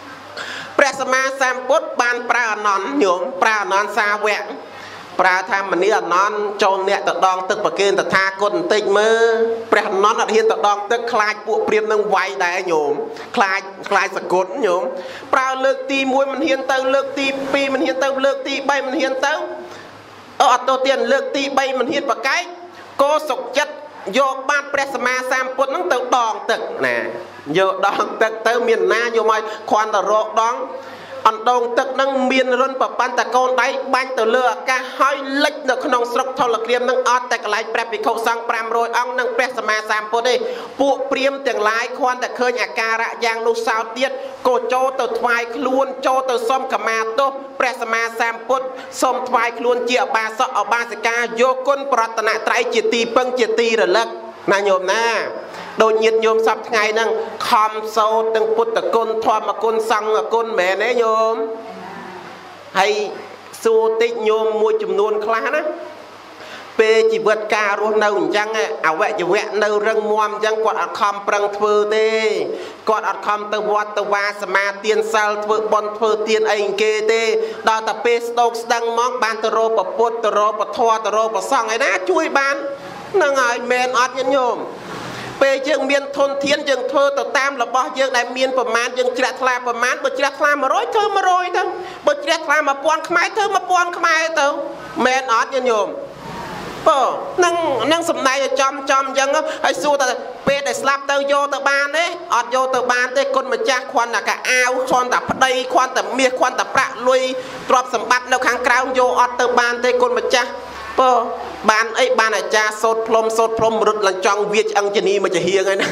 Presma Samput ban praអនន្តញោមប្រាអនន្តសាវកប្រាថាមនីអនន្តចូលអ្នកទៅដងទឹកប្រគេនតថាគតបន្តិចមើលព្រះអនន្តអត់ហ៊ានទៅដងទឹកខ្លាចពួកព្រាហ្មណ៍នឹងវាយដែរញោមខ្លាចសកុតញោមប្រើលើកទី1មិនហ៊ានទៅលើកទី2មិនហ៊ានទៅលើកទី3មិនហ៊ានទៅអត់ទៅទៀតលើកទី3មិនហ៊ានប្រកែកកោសុកចិត្តយកបានPresma Samputនឹងទៅដងទឹកណាយកដងទឹកទៅមានណាយកមកគ្រាន់តែរកដងអណ្ដងទឹកនឹងមានរុនប្របន្តកូនដៃបាញ់ទៅលើអាកាសហើយលិចនៅក្នុងស្រុកថលក្រៀមនឹងអត់តែកន្លែងព្រះភិក្ខុសង្ឃ500អង្គនិងPresma Samputទេពួកព្រាហ្មណ៍ទាំងឡាយគ្រាន់តែឃើញអាការៈយ៉ាងនោះសោតទៀតក៏ចូលទៅថ្វាយខ្លួនចូលទៅសុំខមាទោសPresma Samputសុំថ្វាយខ្លួនជាអបាសកអបាសិកាយកគុណប្រតនត្រ័យជាទីពឹងជាទីរលឹកណាញោមណាដូចញាតិញោមសពថ្ងៃហ្នឹងខំសូត្រទាំងពុទ្ធគុណធម្មគុណសង្ឃគុណមែនទេញោមហើយសួរតិចញោមមួយចំនួនខ្លះណាពេលជីវិតការរស់នៅអញ្ចឹងអវយវៈនៅរឹងមាំអញ្ចឹងគាត់អត់ខំប្រឹងធ្វើទេគាត់អត់ខំទៅវត្តទៅវាសមាទានសិលធ្វើបុណ្យធ្វើទានអីគេទេដល់តែពេលស្ដោកស្ដឹងមកបានទៅរកព្រះពុទ្ធទៅរកព្រះធម៌ទៅរកព្រះសង្ឃឯណាជួយបានហ្នឹងហើយមែនអត់ញាតិញោមពេលយើងមានធនធានយើងធ្វើទៅតាមរបស់យើងដែលមានប្រមាណយើងជ្រះថ្លាប្រមាណបើជ្រះថ្លា100ធ្វើ100ទៅបើជ្រះថ្លា1000ខ្មែរធ្វើ1000ខ្មែរទៅមែនអត់ញាតិញោមបើនឹងសំដែងឲ្យចំអញ្ចឹងហើយសួរតែពេលដែលស្លាប់ទៅយកទៅបានទេអត់យកទៅបានទេគុណម្ចាស់គ្រាន់តែកៅអាវគ្រាន់តែប្តីគ្រាន់តែមាសគ្រាន់តែប្រាក់លុយទ្រព្យសម្បត្តិនៅខាងក្រៅយកអត់ទៅបានទេគុណម្ចាស់បើបានអីបានអាចារ្យសូត្រផ្លុំរត់ឡើងចង់វាឆ្អឹងជនីមកជាហៀងហើយណា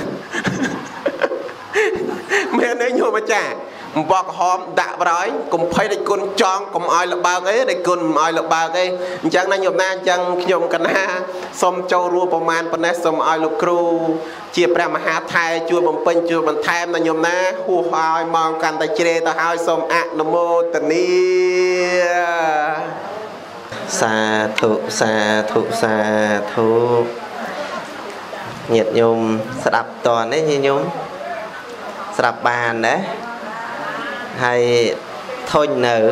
មែនទេញោមអាចារ្យអំបកក្រហមដាក់បរហើយកុំភ័យដូចគុណចង់កុំឲ្យលបើកអីដូចគុណមិនឲ្យលបើកអីអញ្ចឹងណាញោមណាអញ្ចឹងខ្ញុំកណាសូមចូលរួមប្រមាណប៉ុណ្ណេះសូមឲ្យលោកគ្រូជាព្រះមហាថែជួយបំពេញជួយបន្ថែមណាញោមណាហួសឲ្យមកកាន់តែជ្រេទៅឲ្យសូមអនុមោទនាសាធុសាធុសាធុញាតិញោមស្ដាប់តនេះញាតិញោម sập bàn đấy hay thôi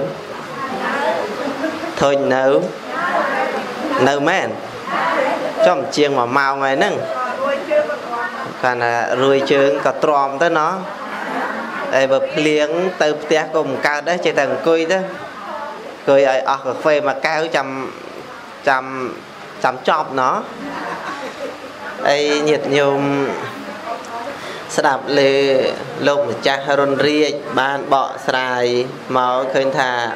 nở men trong chiêng mà màu ngày nâng còn là ruồi trứng có tròn tới nó ai bập liếng từ tia cùng cao đấy chỉ thằng cùi đó cùi ở cà phê mà cao chầm chọc nó ai nhiệt nhung sạp lê lục cha rôn ria ban bọ sài máu khơi thà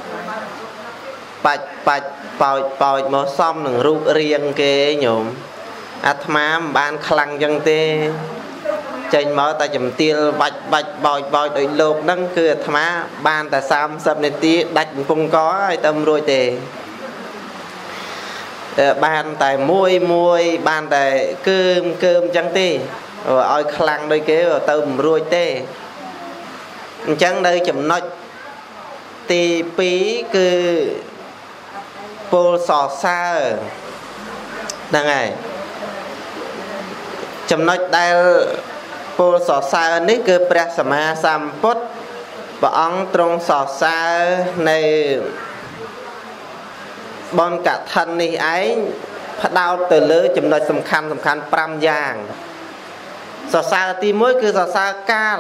bạch bòi màu xóm đừng rụt riêng kê nhổm má ban khăn dân tê trên máu ta chùm tiêu bạch bòi đôi lục nâng cứ má ban ta xăm sập nên tí đạch không có ai tâm rồi tê ban tại muôi ban tại cơm chẳng tê rồi oi khăn đôi kế rồi tôm ruồi tê chẳng đây chùm nói tì pí cứ pol sò sa đang ngày chùm nói đây pol sò sa ní cứ prasama samput và ông trong sò sa này bon cả thân này ấy phát đau từ lứa chùm nói sầm khăn pram giang sò sa tí mới cứ sò sa cal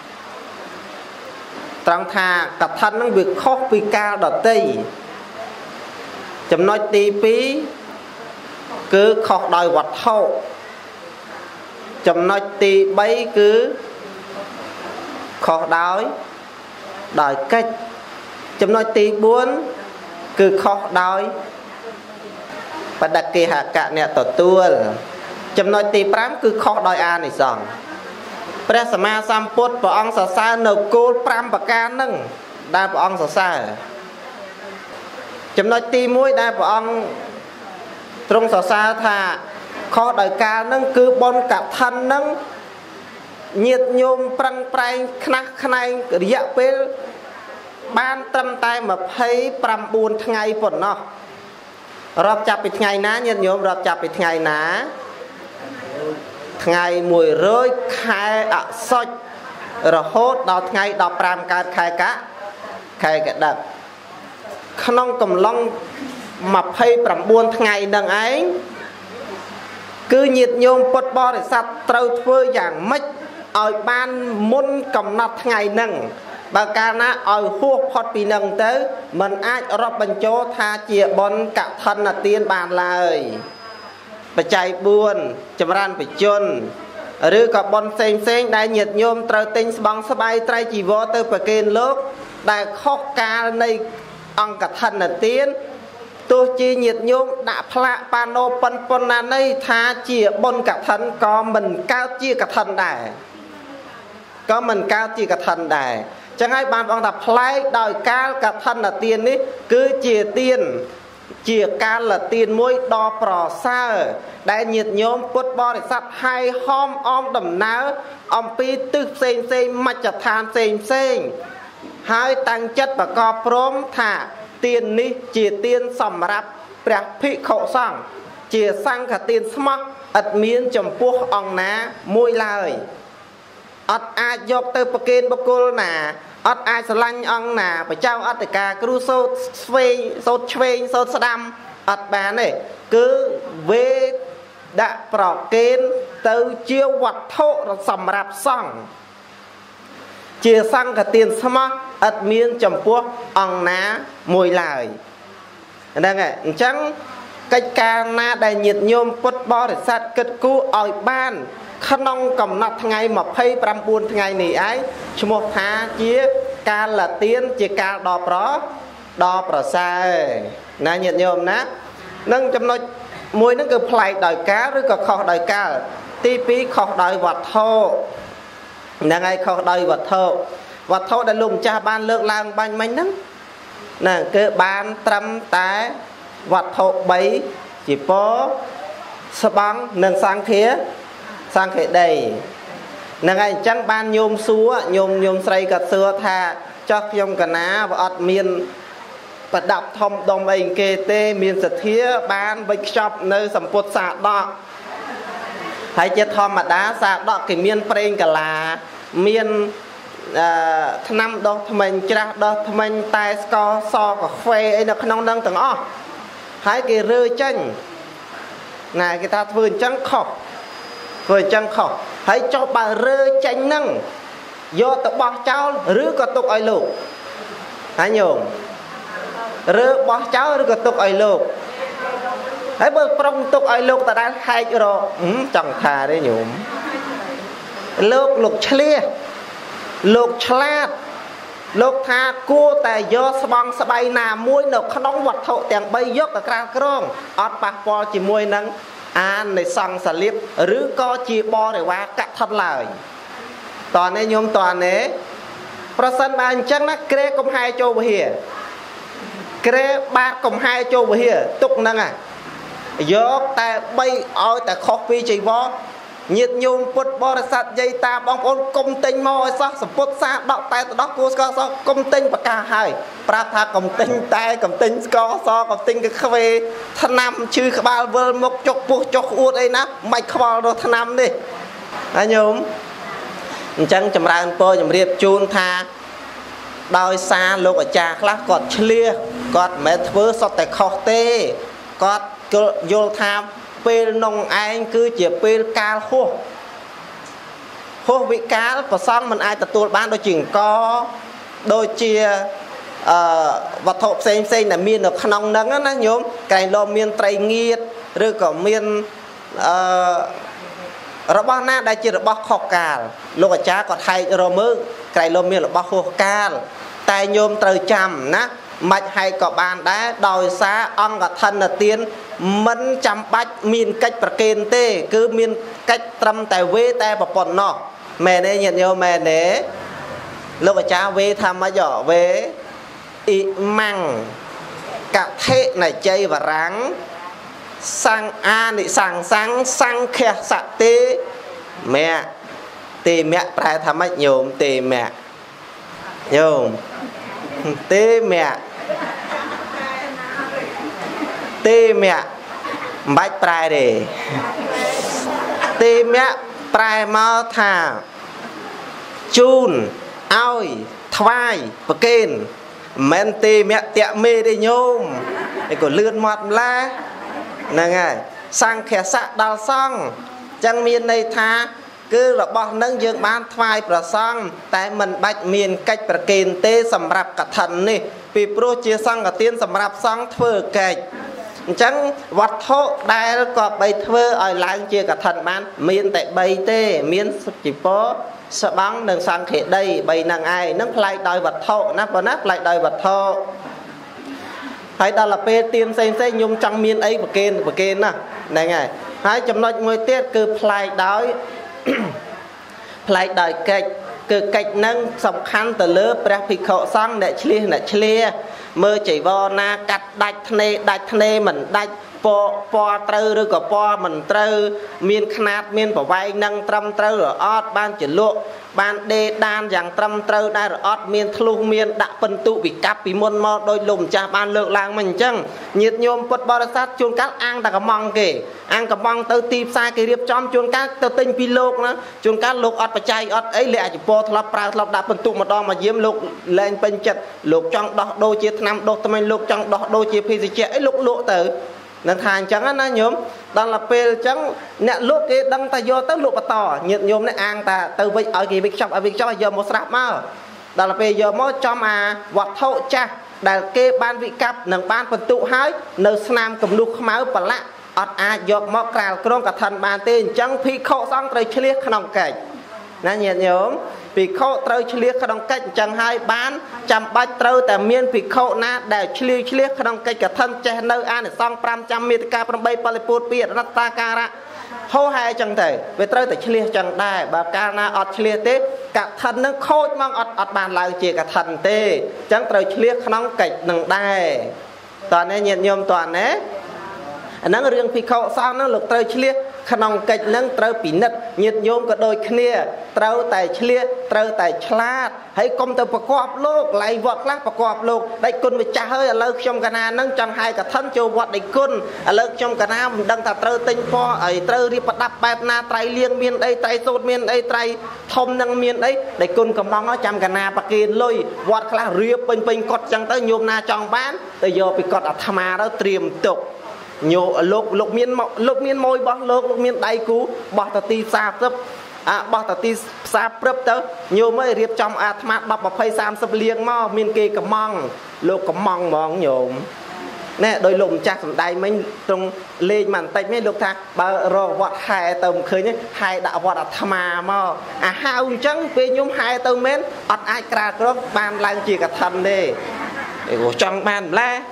trong thà cả thân nó việc khóc vì cao đợt tì chấm nói tí pí cứ khóc đòi vật hậu chấm nói tí bấy cứ khóc đòi cách chấm nói tí buồn cứ khóc đòi và đặc kỳ hạ cả nè tổ tuôn chấm nói tí pram cứ khóc đòi an này xongព្រះសម្មាសម្ពុទ្ធព្រះអង្គសរសើរនៅគោល5ប្រការហ្នឹងដែលព្រះអង្គសរសើរចំណុចទី1ដែលព្រះអង្គទ្រង់សរសើរថាខុសដោយកាលហ្នឹងគឺបុណ្យកឋិនហ្នឹងញាតិញោមប្រឹងប្រែងខ្នះខ្នែងរយៈពេលបានត្រឹមតែ29ថ្ងៃប៉ុណ្ណោះរាប់ចាប់ពីថ្ងៃណាញាតិញោមរាប់ចាប់ពីថ្ងៃណាថ្ងៃ100ខែអសុចរហូតដល់ថ្ងៃ15កើតខែកដឹកក្នុងកំឡុង29ថ្ងៃនឹងឯងគឺញាតិញោមពុទ្ធបរិស័ទត្រូវធ្វើយ៉ាងម៉េចឲ្យបានមុនកំណត់ថ្ងៃនឹងបើកាលណាឲ្យហួសផុតពីនឹងទៅมันអាចរាប់បញ្ចូលថាជាបុណ្យកឋិនទានបានឡើយបច្ច័យ4ចម្រើនបជនឬក៏បុណ្យផ្សេងដែលញាតិញោមត្រូវទិញស្បង់ស្បៃត្រៃជីវរទៅប្រគេនលោកដែលខុសកាលនៃអង្គឋិនទានទោះជាញាតិញោមដាក់ផ្លាកប៉ាណូប៉ុណ្ណានៃថាជាបុណ្យកឋិនក៏មិនកើតជាកឋិនដែរចឹងហើយបានបងថាផ្លែកដោយកាលកឋិនទាននេះគឺជាទានជាកាលទានមួយដ៏ប្រសើរដែលញាតិញោមពុទ្ធបរិស័ទហើយហោមអមដំណើរអំពីទិសផ្សេងមជ្ឈដ្ឋានផ្សេងហើយតាំងចិត្តប្រកបព្រមថាទាននេះជាទានសម្រាប់ព្រះភិក្ខុសង្ឃជាសង្ឃទានស្មោះឥតមានចំពោះអង្គណាមួយឡើយអត់អាចយកទៅប្រគេនបុគ្គលណាអត់អាចស្រឡាញ់អង្គណាប្រចាំអត្តកាគ្រូសូត្រឆ្វេងសូត្រស្ដាំអត់បានទេគឺវេដាក់ប្រគេនទៅជាវត្ថុសម្រាប់សង្ឃជាសង្ឃទានស្មោះឥតមានចំពោះអង្គណាមួយឡើយហ្នឹងហើយអញ្ចឹងកិច្ចការណាដែលញាតិញោមពុទ្ធបរិស័ទគិតគូរឲ្យបានក្នុងកំណត់ថ្ងៃ29ថ្ងៃនេះឯងឈ្មោះថាជាកាលទានជាកាលដ៏ប្រសើរណាញាតិញោមណានឹងចំណុចមួយហ្នឹងគឺប្លែកដោយកាលឬក៏ខុសដោយកាលទី2ខុសដោយវត្ថុហ្នឹងហើយខុសដោយវត្ថុដែលលោកម្ចាស់បានលើកឡើងបាញ់មិញហ្នឹងណាគឺបានត្រឹមតែវត្ថុ3ជាពរស្បង់និងសង្ឃាដីហ្នឹងហើយអញ្ចឹងបានញោមសួរញោមស្រីក៏សួរថាចោះខ្ញុំកណាវាអត់មានប្រដាប់ធំដុំអីគេទេមានសទ្ធាបានវិខ្ចប់នៅសម្ពុទ្ធសាដកហើយជាធម្មតាសាដកគេមានប្រេងកាឡា miền năm đó mình tra đó mình tay sco so cả phê ấy nó không đang từng ó hai cái rơi chanh này người ta vườn trắng khóc hãy cho bà rơi chanh nâng do tập bỏ cháu rứa có tục ai lục hãy nhổm rứa bỏ cháu rứa có tục ai lục hãy bơ prong tục ai lục ta đã hai rồi chẳng thà đấy nhổm lục chlia lục chlat lục tha cua tại do băng sờ bay nà muối nọ không vật thọ tiền bay dốc ở cà krong ọt bạc po chỉ muối nắng an này sang sờ liếp rứa có chỉ bo để qua cắt thật lời toàn này nhôm toàn này person ban chân nó kê công hai châu bờ hìa kê ba công hai châu bờ hìa tục năng à dốc tại bay ở tại coffee chỉ bo nhiệt nhôm bột bò sạt dây ta bong ôn công tinh mò sao sập bột sa đọ tay đọ cua sao công tinh bạc ca hai prata công tinh tay công tinh co so công tinh cái khawe thằng nam chư ba vơ một chục buộc chục uất ấy ná mày khaw đồ thằng nam đi anh nhôm chẳng chầm ra tôi chầm riệp chun tha đôi xa lục ở trà khác cọt chlia cọt mẹ thưa sọt tại kho tê cọt vô tham pe nông anh cứ chỉ pe cá khô vị cá và xong mình ai tập tuột bán đôi chừng có đôi chia vật thộp xem là miên được nông nắng á nhôm cái lô miên tây nghiệt rồi có miên robot na đại chỉ robot khóc cà lúc ở cha còn hay rồi mới cái lô miên robot khóc cà tai nhôm trời chầm ná mạch hay có bàn đá đòi xa ông và thân là tiên mình chăm bách miền cách bạc kênh tê cứ miền cách trăm tài vế tay và bọn nó mẹ này nhận nhau mẹ này lúc ở cha vế tham mà giỏ vế ý măng cả thế này chơi và ráng sang an thì sang khe sạ tê mẹ tê mẹ phải tham mạch nhôm tê mẹ nhôm tê mẹ bách prai để tê mẹ prai mau thả chun oi thai bậc kên men tê mẹ tiệm mê để nhôm để còn lươn mọt la nè ngay sang khẽ sạ đào xong chẳng miền này tha cứ là bỏ nâng dương bán thai và xong tại mình bạch miền cách bậc kên tê sầm rạp cả thần này vì pro chia xong cả tiên sầm rạp xong thưa kịch chẳng vật thô đại có bay thưa ở lại chia cả thần bán miền tại bay tê miền chỉ có sợ bắn đừng sang khẽ đây bay nàng ai nâng lại đòi vật thô nắp và nắp lại đòi vật thô hay đó là pe tiên xem nhung trong miền ấy bậc kên nè này ngay hai chấm nói ngôi tiết cứ lại đói lại đòi kịch cứ kịch nâng sòng khăn từ lớp ra phi khổ xong để chia mơ chỉ vô na cắt đạch thê mình đạch po trâu rồi có po mình trâu miên khát miên bỏ vai nâng trăm trâu rồi ót ban chỉ lộ ban đê đan dạng trăm trâu đây rồi ót miên thlu miên đã phân tụ bị cắp bị môn mò đôi lùm cha ban lượng làng mình chăng nhiệt nhôm bột bò sát chuông cát ăn ta có mong kì ăn có mong tơ tìm sai cái riệp trong chuông cát tơ tinh pi lục nữa chuông cát lục ót bạch ót ấy lẹ chỉ po thlop pra thlop đã phân tụ một đo mà diếm lục lên bên chật lục trong đó đôi chia năm đôi tụi mình lục trong đó đôi chia phi gì chia ấy lục lộ từ nên hàng chẳng á nhôm đang là pe chẳng nè lúc cái đăng ta vô tới lục tỏ nhiệt nhôm này ăn ta từ với ở cái việc cho giờ một sạp mà đang là pe giờ mới cho mà vật thâu cha đại kê ban vị cặp nâng ban phần tụ hái nơi nam cầm lục máu và lạ ọt dọc mọc cào krong cả thần bàn tên chẳng phi khổ xong trời chia không kể nè nhiệt nhôm vì khổ trời chia không cách chẳng hai bán chăm bách trờiแต่miên vì khổ na để chia không cách cả thân che nơi an để xong 500 mét ca from bay paliput pi rata cara hô hai chẳng thể về trời tại chia chẳng đại bà ca na ọt chia tết cả thân nó khôi mong ọt bàn lại chỉ cả thần tê chẳng trời chia không cách nâng đại toàn này nhiệt nhôm toàn đấy nó riêng vì khổ sao nó lực trời chia ขนองកិច្ចនឹងត្រូវពិនិត្យញាតិញោមក៏ដូចគ្នាត្រូវតែឆ្លៀសត្រូវតែឆ្លាតហើយកុំទៅប្រកបលោកឡៃវត្តខ្លះប្រកបលោកដេចគុណម្ចាស់ហើយឥឡូវខ្ញុំកណានឹងចង់ហើយកឋិនចូលវត្តដេចគុណឥឡូវខ្ញុំកណាមិនដឹងថាត្រូវទិញពណ៌អីត្រូវរៀបប្រដាប់បែបណាត្រៃលៀងមានអីត្រៃសូត្រមានអីត្រៃធំនឹងមានអីដេចគុណកំងចាំកណាប្រគេនលុយវត្តខ្លះរៀបពេញកត់ចឹងទៅញោមណាចង់បានទៅយកពីកត់អាត្មាទៅត្រៀមទុកញោលោកមានម៉ួយបោះលោកមានដៃគូបោះទៅទីផ្សារបោះទៅទីផ្សារព្រឹបទៅញោមអើយរៀបចំអាត្មា10 20 30លាងមកមានគេកំងលោកកំងហ្មងញោមណែដោយលោកម្ចាស់សំដែងមិញត្រង់លេងមកបន្តិចនេះលោកថាបើរកវត្តហែទៅមិនឃើញហែដាក់វត្តអាត្មាមកអាហៅអញ្ចឹងពេលញោមហែទៅមែនអត់អាចក្រាលក្រកបានឡើងជាកឋិនទេឯងចង់បានម្ល៉េះ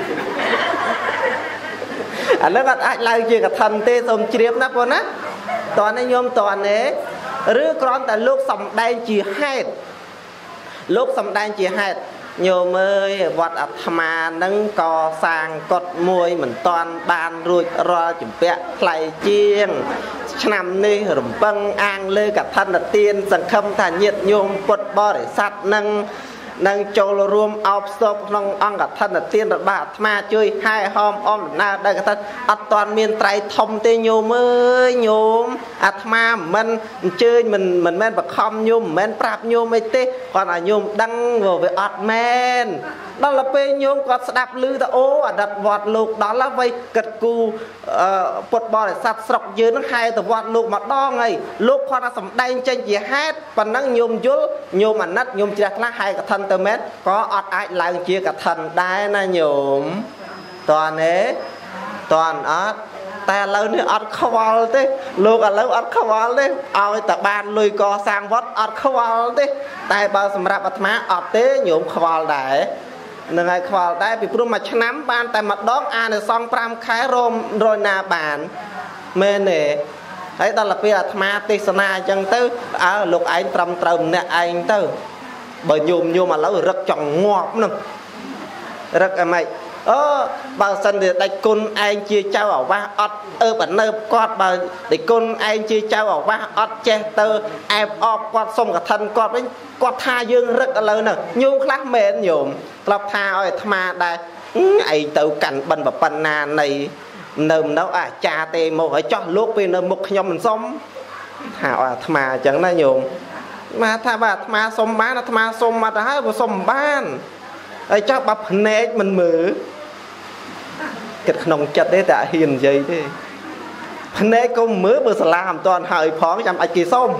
ឥឡូវអត់អាចឡើងជាកឋិនទេសូមជ្រាបណាបងណាតើញោមតើទេឬគ្រាន់តែលោកសំដែងជាហេតុលោកសំដែងជាហេតុញោមអើយវត្តអាត្មានឹងកសាងកុដិមួយមិនតាន់បានរួចរាល់ចម្ពាក់ថ្លៃជាងឆ្នាំនេះរំពឹងអាងលើកឋិនទានសង្ឃឹមថាញាតិញោមពុទ្ធបរិស័ទនឹងចូលរួមអបស្ទប់ក្នុងអង្គកឋិនទានរបស់អាត្មាជួយហែហោមអមដំណើរដល់កឋិនអត់តាន់មានត្រៃធំទេញោមអើយញោមអាត្មាមិនអញ្ជើញមិនមែនបខំញោមមិនមែនប្រាប់ញោមអីទេគាត់ឲ្យញោមដឹងវាអត់មែនដល់ពេលញោមគាត់ស្ដាប់ឮទៅអូអតីតវត្តលោកដល់ហើយវៃគិតគូពុទ្ធបរិស័ទស្រុកយើងនឹងហែទៅវត្តលោកម្ដងហើយលោកគាត់ថាសំដែងចេញជាហេតុប៉ុណ្ណឹងញោមយល់ញោមអាណិតញោមជ្រះថ្លាហែកឋិនទៅមែនក៏អត់អាចឡើងជាកឋិនដែរណាញោមតើទេតើអត់តែឥឡូវនេះអត់ខ្វល់ទេលោកឥឡូវអត់ខ្វល់ទេឲ្យតែបានលុយកសាងវត្តអត់ខ្វល់ទេតែបើសម្រាប់អាត្មាអត់ទេញោមខ្វល់ដែរនឹងឲ្យខ្វល់ដែរពីព្រោះមួយឆ្នាំបានតែម្ដងអានិសង្ឃ5ខែរយណាបានមែនទេហើយដល់ពេលអាត្មាទេសនាអញ្ចឹងទៅលោកឯងត្រឹមត្រូវម្នាក់ឯងទៅបើញោមឥឡូវរឹកចង់ងាប់នឹងរឹកអីម៉េចបើសិនជាដេចគុណឯងជាចៅអាវាសអត់បណ្ណើបគាត់បើដេចគុណឯងជាចៅអាវាសអត់ចេះទៅអែបអបគាត់សុំកឋិនគាត់វិញគាត់ថាយើងរឹកឥឡូវហ្នឹងញោមខ្លះមែនញោមធ្លាប់ថាឲ្យអាត្មាដែរឯងទៅកាន់បិណ្ឌប៉ុណ្ណានៃនៅអាចារ្យទេមកឲ្យចោះលោកពេលនៅមុខខ្ញុំមិនសុំថាឲ្យអាត្មាអញ្ចឹងណាញោមមកថាបើអាត្មាសុំបានអាត្មាសុំមកទៅហើយបើសុំបានហើយចោះបើភ្នែកមិនមើលគិតក្នុងចិត្តទេតែហ៊ាននិយាយទេភ្នែកក៏មើលបើសាលាមិនតាន់ហើយផងចាំអាចគេសុំ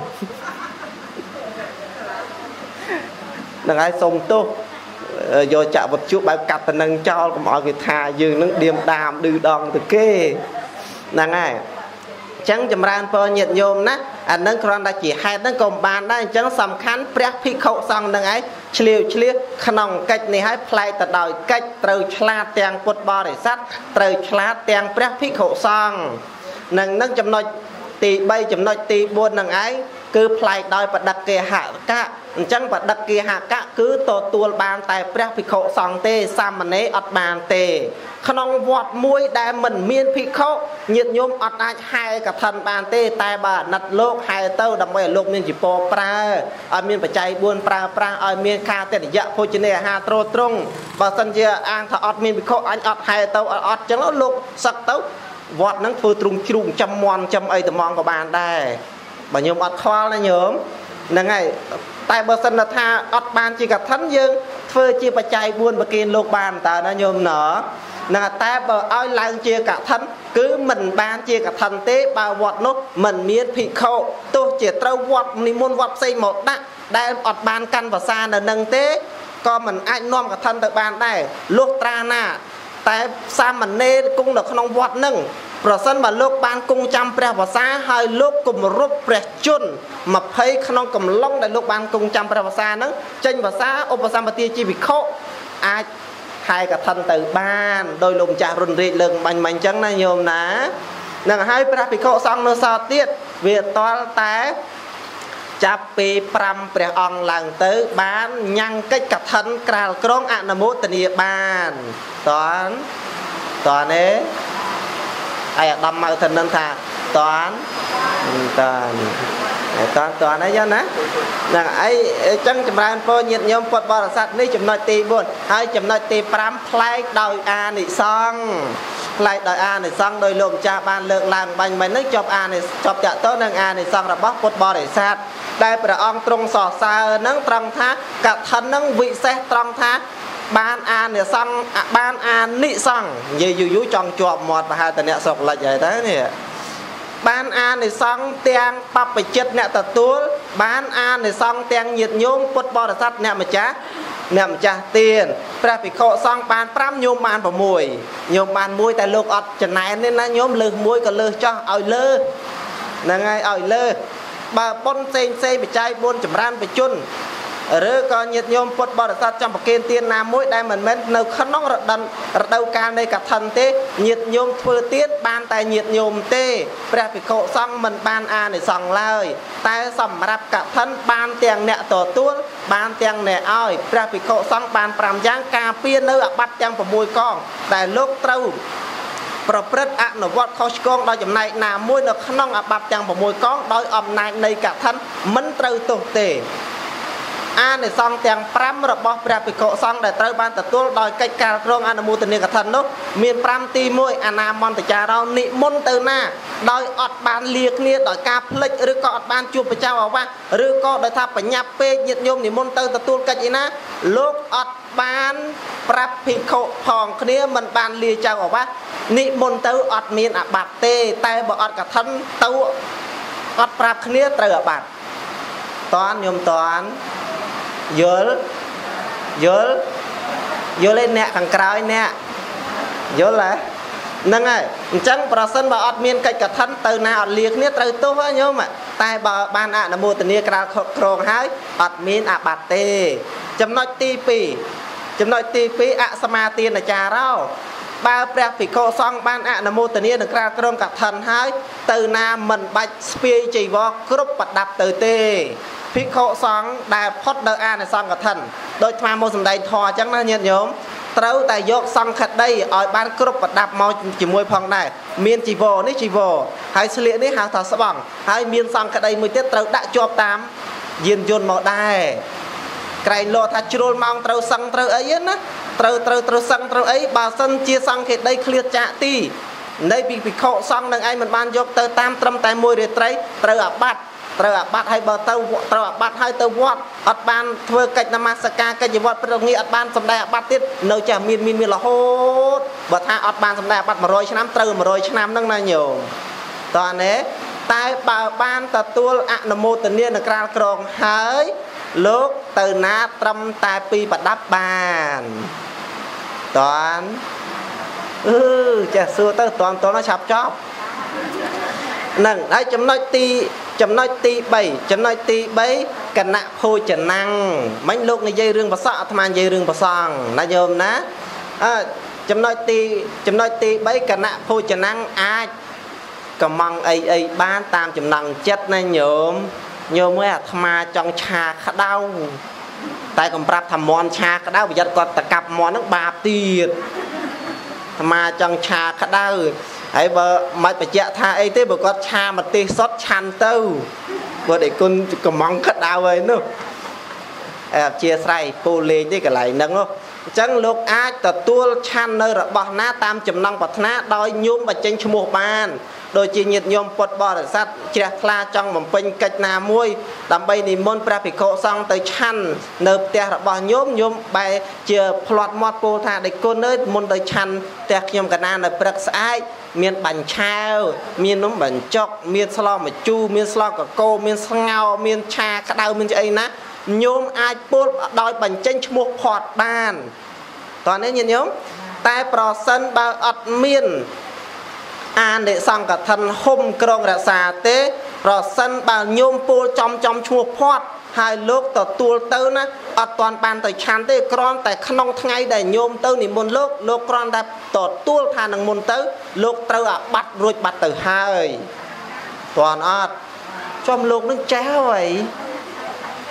នឹងហើយសុំទោសយកចាក់វត្ថុបែបកាត់ទៅនឹងចោលកុំឲ្យគេថាយើងនឹងឌៀមដាមឌឺដងទៅគេហ្នឹងហើយអញ្ចឹងចម្រើនពរញាតិញោមណាអានឹងគ្រាន់តែជាហេតុហ្នឹងក៏បានដែរអញ្ចឹងសំខាន់ព្រះភិក្ខុសង្ឃនឹងឯងឆ្លៀវក្នុងកិច្ចនេះហើយផ្លែកទៅដោយកិច្ចត្រូវឆ្លាតទាំងពុទ្ធបរិស័ទត្រូវឆ្លាតទាំងព្រះភិក្ខុសង្ឃនឹងចំណុចទី3ចំណុចទី4នឹងឯងគឺផ្លែកដោយបដិគេហកៈអញ្ចឹងបដិគេហកៈគឺទទួលបានតែព្រះភិក្ខុសង្ឃទេសាមណេរអត់បានទេក្នុងវត្តមួយដែលមិនមានភិក្ខុញាតិញោមអត់អាចហែកឋិនបានទេតែបើអាណិតលោកហែទៅដើម្បីឲ្យលោកមានជីពរប្រើឲ្យមានបច្ច័យ4ប្រើប្រាស់ឲ្យមានការតិយៈភោជនីអាហារត្រួតត្រងបើសិនជាអាងថាអត់មានភិក្ខុអញអត់ហែទៅអត់អញ្ចឹងលោកសឹកទៅវត្តហ្នឹងធ្វើទ្រុងជ្រូកចាំមន់ចាំអីត្មងក៏បានដែរបើញោមអត់ខ្វល់ណាញោមហ្នឹងហើយតែបើសិនថាអត់បានជាកឋិនយើងធ្វើជាបច្ច័យ4ប្រគេនលោកបានតើណាញោមណ៎ហ្នឹងតែបើឲ្យឡើងជាកឋិនគឺមិនបានជាកឋិនទេបើវត្តនោះមិនមានភិក្ខុទោះជាត្រូវវត្តនិមន្តវត្តផ្សេងមកដាក់ដែលអត់បានកាន់ភាសានៅនឹងទេក៏មិនអាចនាំកឋិនទៅបានដែរលុះត្រាណាតែសាមណេរគង់នៅក្នុងវត្តនឹងប្រសិនបើលោកបានគង់ចាំព្រះភាសាហើយលោកគម្រប់ព្រះជន្ម20ក្នុងកំឡុងដែលលោកបានគង់ចាំព្រះភាសាហ្នឹងចេញភាសាឧបសម្បទាជាភិក្ខុអាចហែកឋិនទៅបានដោយលោកម្ចាស់រុនរាជលើកបាញ់អញ្ចឹងណាញោមណានឹងហើយព្រះភិក្ខុសង្ឃនៅសល់ទៀតវាតល់តែចាប់ពី5ព្រះអង្គឡើងទៅបានញ៉ាំងកិច្ចកឋិនក្រាលក្រុងអនុមោទនាបានតើទេហើយអាដាមមកទៅនឹងថា toàn toàn ấy chứ nè là ấy chân chấm ra po nhiệt nhôm Phật bò sát ní chấm nói tì buồn hai chấm nói tì pram play đòi a nị xong play đòi a nị xong đôi lùm cha ban lượng làm bánh mấy nước chọc a nị chọc chợ tốt nâng a nị xong là bóc Phật bò để sát đây là ông trung sò xa nâng trăng thá cả thân nâng vị xe trăng thá ban a nị xong ban a nị xong như dụ trong chọp một và hai tầng nẹ sọc lại vậy thế nè ban an để xong tiếng bắp bạch chất nè tật túi ban an để xong tiếng nhiệt nhôm Phật bò sát nè mà chá tiền ra bị khổ xong ban pram nhôm ban mùi tại lúc ọt chân này nên là nhôm lư mùi có lư cho ỏi lư là ngay ỏi lư bà bôn xe bị chay bôn chầm ran bị chun rồi có nhiệt nhôm Phật bò sát trong một kênh tiền nam mũi đây mình mới nấu khăn nóng rật đâu ca đây cả thân thế nhiệt nhôm thưa tiết ban tại nhiệt nhôm tê ra bị khổ xong mình ban a để xong lời tại sầm rạp cả thân ban tiền nẹ tổ tuốt ban tiền nẹ oi ra bị khổ xong ban pram giang cà phê nơi bắt tiền của mùi con tại lúc trâuประพฤติอนุวัตเขาชกงโดยจำในนามวยนกขนองอบับจังประมวยก้องโดยอำนาจในกะทันมันเตยตุเตอาในซองเตียงพรำระบบแบบปิโกซองได้เตยบานตะตัวโดยกิจการโครงอนุมูลนิกะทันนุมีพรำตีมวยอานามอนตจาเรานิมนต์เตยหน้าโดยอดบานเลียกเนี่ยโดยการพลิกหรือก็อดบานจูบพระเจ้าว่าหรือก็โดยทับปัญญาเปย์ยึดโยมนิมนต์เตยตะตัวกันอีนะลูกอดบานปรับปิโกพองเนี่ยมันบานเลียเจ้าว่านิมนต์เตยอดมีนอบัตเตแต่บ่อดกะทันเตยอดปรับเนี่ยเตยอบัตตอนโยมตอนvô lên nè thằng cào nè vô lại nâng ơi chẳng bà sân bà ọt miên cách cả thân từ nào ọt liệt nè từ tốt hết nhớ mà tai bà ban ạ là mua tình yêu cào krong hái ọt miên ạ bạt tê chấm nói ti pi ạ sama tiên là trà rau ba prep bị cô xong ban ạ là mua tình yêu được cào krong cả thân hái từ nào mình bạch spie chỉ vô group bật đạp từ têพิโคสองได้พอดเดออาในซองกับท่านโดยมาโมสมได้ทอจังนะเนียโยมเต้าแต่ยกซองขัดได้ออยบ้านกรุบประดับมอจิมวยพองได้เมียนจีโวนี่จีโวให้เฉลี่ยนี่หาถอดสว่างให้เมียนซองขัดได้มือเต้เต้าได้จบตามยืนยนต์มาได้ไกลโลทัชโรลมองเต้าซังเต้าไอ้นะเต้าซังเต้าไอ้บาสันเจียซังเขตได้เคลียร์จ่าตีในพิโคซองดังไอ้มันบ้านยกเต้าตามตรมแต่มวยเรือไตรเต้าบัดเตอบัดให้เบอร์เตอบัดให้เตอวัดอัดบานเพื่อกิจนามาสกากิจวัดประงนี้อัดบานสำได้บัดติดเนื้อจะมีละโหดบัดถ้าอัดบานสำได้บัดมาโรยชน้ำเตอมาโรยชน้ำนั่งนายโยมตอนนี้ตายบ่าวบานตะตัวอะนโมตเนียนกราลกรองหายลูกเตอนาตรำตายปีประดับบานตอนจะสู้เตอตอนน่าฉับชอบนั่งได้จำนวนตีใบจำนวนตีใบกันนะโพจะนั่งมันลูกในใจเรื่องภาษาธรรมใจเรื่องภาษานะโยมนะจำนวนตีใบกันนะโพจะนั่งอาจกำมังไอบ้านตามจำนวนเจ็ดนะโยมเมื่อธรรมาจองชาขดาวแต่กำปรับทำมอนชาขดาวประหยัดก่อนตะกับมอนนักบาปตีดธรรมาจองชาขดาวไอ้บ่ไม่ไปเจาะท่าไอ้ที่บอกว่าชามันตีซดชันเต้าบ่ได้คุณกำมังขัดดาวเลยนู้เชียร์ใส่ปูเลที่กระไรนั่งนู้จังลูกอาจแต่ตัวชันในระบบหน้าตามจำนองปัตนาโดยยุ่มบัดเจงชมูบานโดยจีนิดยมปดบอดสัตว์เชียร์คลาจังมันเป็นกิจนามวยดำไปนิมนต์พระภิกษุสองแต่ชันเนิบแต่ระบบยุ่มไปเชียร์พลอดมอดปูธาได้ก้นเนื้อมนต์แต่ชันแต่ยมกันนานในปรักษามีนบัญชามีนน้ำบัญจกมีนสลอมจูมีนสลอกับโกมีนสเงามีนชากระดาวมีนใจนะโยมอาจพูดโดยบัญเจงชมูพอดบ้านตอนนี้ยินโยมแต่ปรสันบาอัดมีนอ่านเดสังกับทันห่มกรงรักษาเตปรสันบาโยมปูจอมชมูพอดให้ลูกต่อตัวเต้านะอัดตอนปานแต่ชันเตกรอนแต่ขนมทั้งไงได้โยมเต้านี่มนลูกกรอนได้ต่อตัวทานนังมนเต้าลูกเต้าบัดรุยบัดเต้าให้ตอนอัดจอมลูกนึกแจ้วไอ้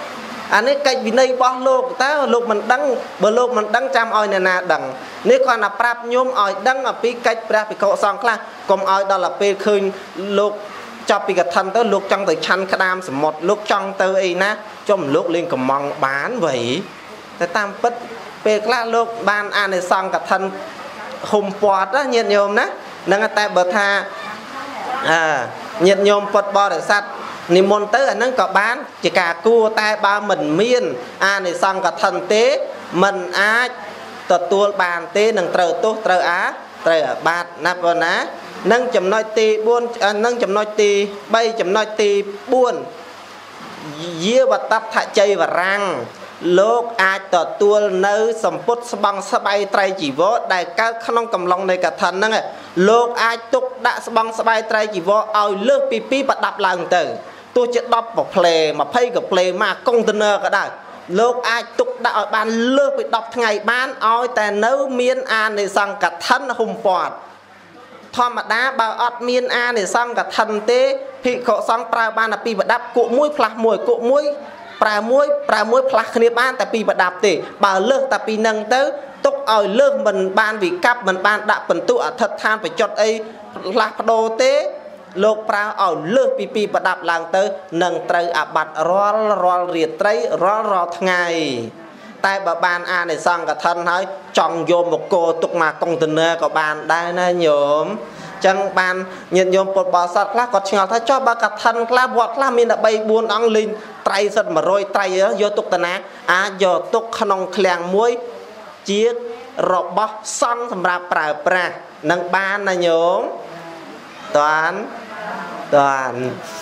anh ấy cách vì này bỏ lục ta lục mình đăng bờ lục mình đăng chăm oi nè nà đằng nếu còn là prap nhôm oi đăng ở pi cách prap bị cọ xong khla còn oi đó là pi khơi lục cho pi cái thân tới lục trong từ chăn cái đam một lục trong từ ấy na cho một lục lên cầm mong bán vậyแต่ตามปิดเปกล้าโลกบ้านอ่านในซองกับทันหุ่มปอดนะเงียบโยมนะนั่งแต่เบอร์ธาเงียบโยมปดบอดสัตว์นิมนต์เตอร์นั่งกับบ้านจะกากูแต่บ้าเหมือนเมียนอ่านในซองกับทันเต้มันอาจตัดตัวบานเต้หนึ่งเตอตุ๊เตออาเตอบาดนับวันนะนั่งจำนวนตีบ้วนนั่งจำนวนตีใบจำนวนตีบ้วนเยี่ยวัดตับทะใจวัดรังโลกอาจต่อตัวเนื้อสมพุทธสบังสบายไตรจีวรได้การขนมกำลังในกระทันนั่นไงโลกอาจตุกดะสบังสบายไตรจีวรเอาเลือกปีปีประดับหลังเตอตัวจะดับบอกเพลมาเพย์กับเพลมากงเทนเนอร์ก็ได้โลกอาจตุกดะเอาบ้านเลือกไปดับไงบ้านเอาแต่เนื้อเมียนอ่านในสังกัดทันหุ่มปอดธรรมดาบ่าวอัดเมียนอ่านในสังกัดทันเต้พิโคสังปลาบ้านปีประดับกุมุ้ยพลักมวยกุมุ้ยปลามุ้ยพลักขณีบ้านแต่ปีประดับตีบ่าวเลิกแต่ปีนังเต้ตกเอาเลิกมันบ้านวิกับมันบ้านดับเป็นตัวอัฐทานไปจดไอ้หลักโดเต้โลกปลาเอาเลิกปีประดับหลังเต้นังเตยอาบัดรอเรียดเตยรอทั้งไงแต่บ้านอ่านในสังกับท่านให้จ่องโยมบอกโกตุกมากงเทนเนอร์กับบ้านได้นะโยมจังบ้านเงียบโยมปดบอสัตว์ละก็เชียวถ้าชอบบากทันกล้าบวชกล้ามีแต่ใบบุญอังลินไตรสัตว์มาโรยไตรโยตุกตนะโยตุกขนมแคลงมวยเจี๊ยบรบบซ่อนสำหรับปลาปลานังบ้านนะโยมตอน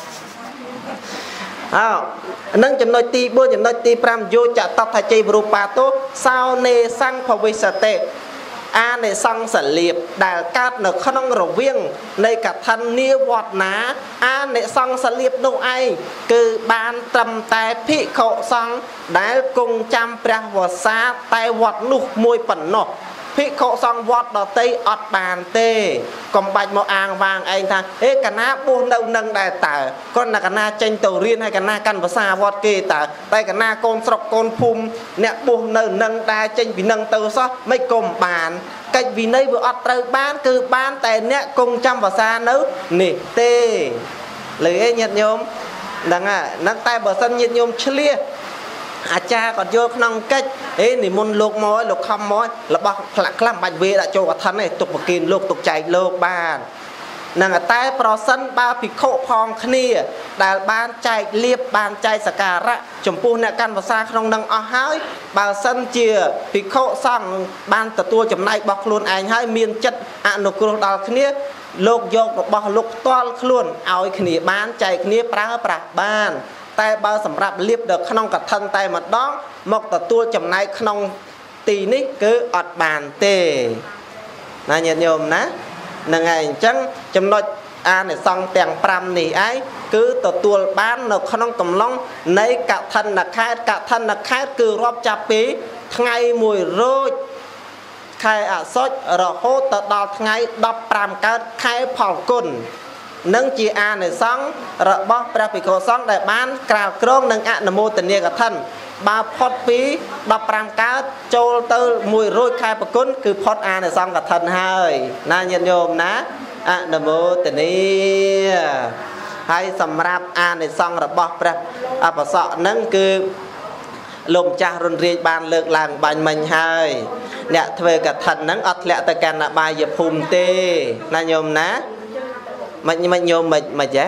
นั่งจำนวนตีบุญจำนวนตีพรำโยจะตัดทายใจบรูปาโตสาวเนสังภวิสเตอาในสังสลีบได้การในขนมระเวียงในกับทันเนียวดนาอาในสังสลีบโนไอคือบานตำแต่พิโคสังได้กงจำประวัติศาสตร์แต่วัดนุกมวยปั่นนกพิโคสังวัดดอเตอดบานเตกอมบัดมาอ่างวางเองทางคณะบุญเดินนังได้แต่ก็นักคณะเจนตัวเรียนให้คณะกันภาษาวัดเกแต่คณะโกนสกโกนภูมิเนี่ยบุญเดินนังได้เจนวินังตัวซะไม่กลมบานกัจวินัยบุอัดเตอบ้านคือบ้านแต่เนี่ยกงจำภาษาเนื้อนี่เตเลยญาติโยมดังนักแต่ภาษาญาติโยมเฉลี่ยอาจารย์ก็โยกนั่งกัดนี่มันโลกมอยโลกคำมอยแล้วบอกผลักคลำบัดเวละโจกับท่านนี่ตกมากินโลกตกใจโลกบ้านนั่งแต่ปลอสันบาพิโคพองขณีแต่บ้านใจเรียบบ้านใจสการะจมพูเนี่ยการภาษาขนมดังอ้อหายบาสันเจียพิโคสั่งบ้านตัวจำนายบอกคลุนไอ้ให้เมียนจัดอนุกรดาลขณีโลกโยกบอกโลกต้อนคลุนเอาขณีบ้านใจขณีปลาปลาบ้านแต่บาสำหรับเรียบเด็กขนมกับทันแต่มาดองมกตัวจำนายขนมตีนี่คืออดบานเตนะญาติโยมนะนั่งไงจังจำนวนในซองแต่งปรำนี่ไอ้คือตัวบ้านในขนมกำลังในกะทันนักแค่คือรอบจับปีไงมวยโรยใครซดเราโหตดอลไงดับปรำการใครเผากุนนังจีอาในซองระบอบประพิโกซองได้บ้านกล่าวกรองนังอะนโมตเนียกับท่านบาพอดปีดับปรำการโจลเตอร์มวยโรยใครประกุนคือพอดอาในซองกับท่านให้น่าเย็นโยมนะอะนโมตเนียให้สำหรับอาในซองระบอบประปะสะนั่งคือลมจ่ารุนเรียบานเลิกลางบานมันให้เนี่ยเธอกับท่านนั่งอัดแหละแต่การบายอย่าภูมิเตน่าโยมนะมันโยมmà chứ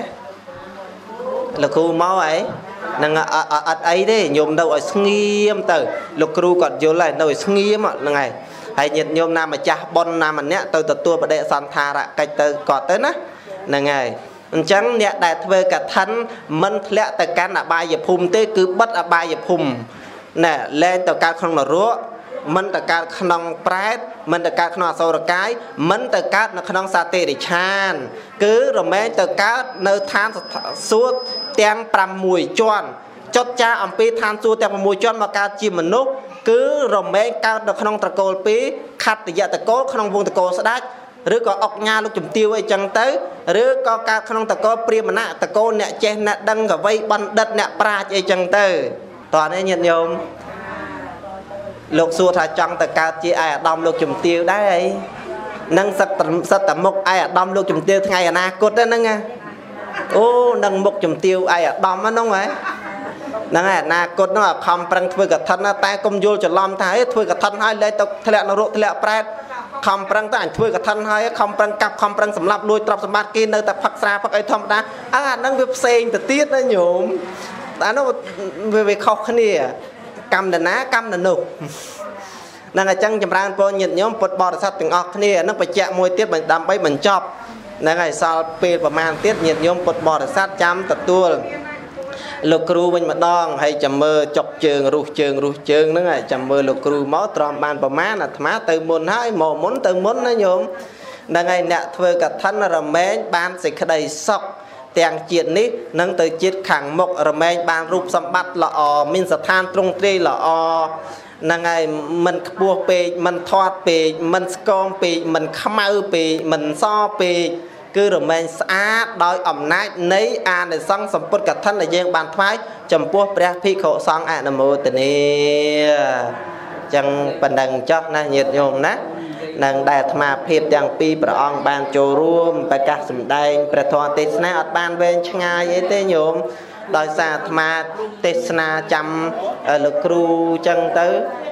là khu máu ấy năng ấy đấy nhôm đâu ở nghiêm từ lục cừu còn vô lại đâu nghiêm ạ ngày hay nhiệt nhôm nam mà cha bon nam mà nè từ tua bờ đệ san tha ra cái từ còn tới á là ngày chẳng nè đại thuê cả thân mình lẽ từ can là bài dập phum tê cứ bắt ở bài dập phum nè lên từ can không là rúa mình từ can không prét mình từ can không sâu cái mình từ can là không sa tê để chan cứ rồi mấy từ can nơi than suốt tiếng pram mùi tròn chốt cha âm pi than suốt tiếng mùi tròn mà can chim mình nốt cứ rồi mấy can được không tờ cô pi khát từ giờ tờ cô không vuông tờ cô sẽ đắtหรือก็ออกงานลูกจุ่มtiêuไอ้จังเต้หรือก็การขนมตะโกเปรียมนะตะโกเนี่ยเจนนะดังกับไว้บันดัดเนี่ยปลาไอ้จังเต้ต toàn ấy nhiệt nhôm lục xua thà chăng ta cao chi ai đom lục chùm tiêu đấy nâng sật tầm mục ai đom lục chùm tiêu ngày na cốt đó nâng à ô nâng mục chùm tiêu ai đom á nông ấy nâng à na cốt nó là không prang thôi cả thân ta công vô cho lom thái thôi cả thân hai lấy tao thề nó rộ thề prat không prang ta ảnh thôi cả thân hai không prang cặp không prang sầm lấp đuôi trọc sầm bát kia nơi ta phật ra phật ấy thông ta nâng việc sen từ tiết nó nhổm ta nó về khóc cái này cầm đàn ná cầm đàn nụ năng là chân chầm ran po nhiệt nhóm bột bò sát từng ọc này nó phải chạm môi tiết mình đâm bấy mình chọc năng là sau pe và mang tiết nhiệt nhóm bột bò sát chăm tật tua lục cừu mình mà đong hay chầm mơ chọc trường ruột trường nó là chầm mơ lục cừu máu tròn bàn và má là má từ môn hai mồ muốn từ muốn nó nhôm năng ngày nè thuê cả thân là mến ban sẽ đầy sọc tiền chuyện ní nâng từ chiết khẳng mộc rồi men ban rụp sắm bắt là min sát than trung tri là năng ngày mình buộc pe mình thoát pe mình scom pe mình khmau pe mình so pe cứ rồi men sát đôi ẩm nát nấy để sang sắm bút cả thân là giang bàn phái chấm buộc pre phi khổ sang nam mô tề ni chẳng phần đằng cho na nhiệt nhôm nát năng đại thma phiệpយ៉ាងពីព្រះអង្គបានចូលរួមប្រកាសសម្ដែងព្រះធម៌ទេសនាអត់បានវែងឆ្ងាយអីទេញោមដោយសារអាត្មាទេសនាចាំលោកគ្រូចឹងទៅ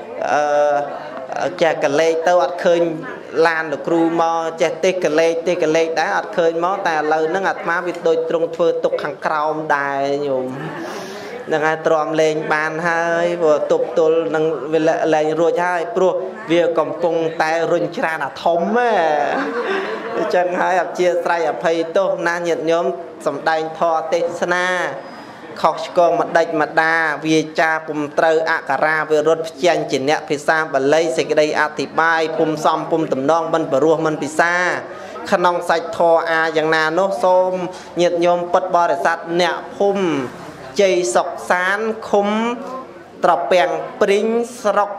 ចេះកលេចទៅអត់ឃើញឡានលោកគ្រូមកចេះទេសកលេចដែរអត់ឃើញមកតែឥឡូវហ្នឹងអាត្មាវាដូចទ្រង់ធ្វើទុកខាងក្រោមដែរញោមនឹងឲ្យទ្រាំលេងបានហើយព្រោះទប់ទល់នឹងវាលែងរួចហើយព្រោះវាកំពុងតែរុញច្រានអាធំអញ្ចឹងហើយអព្យាស្រ័យអភ័យទោសណាញាតិញោមសំដែងធម៌ទេសនាខុសឆ្គងម្ដេចម្ដាវាចាពុំត្រូវអក្ខរាវារត់ផ្ជាញជាអ្នកភាសាបាលីសេចក្តីអធិប្បាយពុំសំពុំតំណងមិនបរោះមិនពិសាក្នុងសាច់ធម៌យ៉ាងណានោះសូមញាតិញោមពុទ្ធបរិស័ទអ្នកភូមិជ័យសុកសានឃុំត្រពាំងព្រីងស្រុក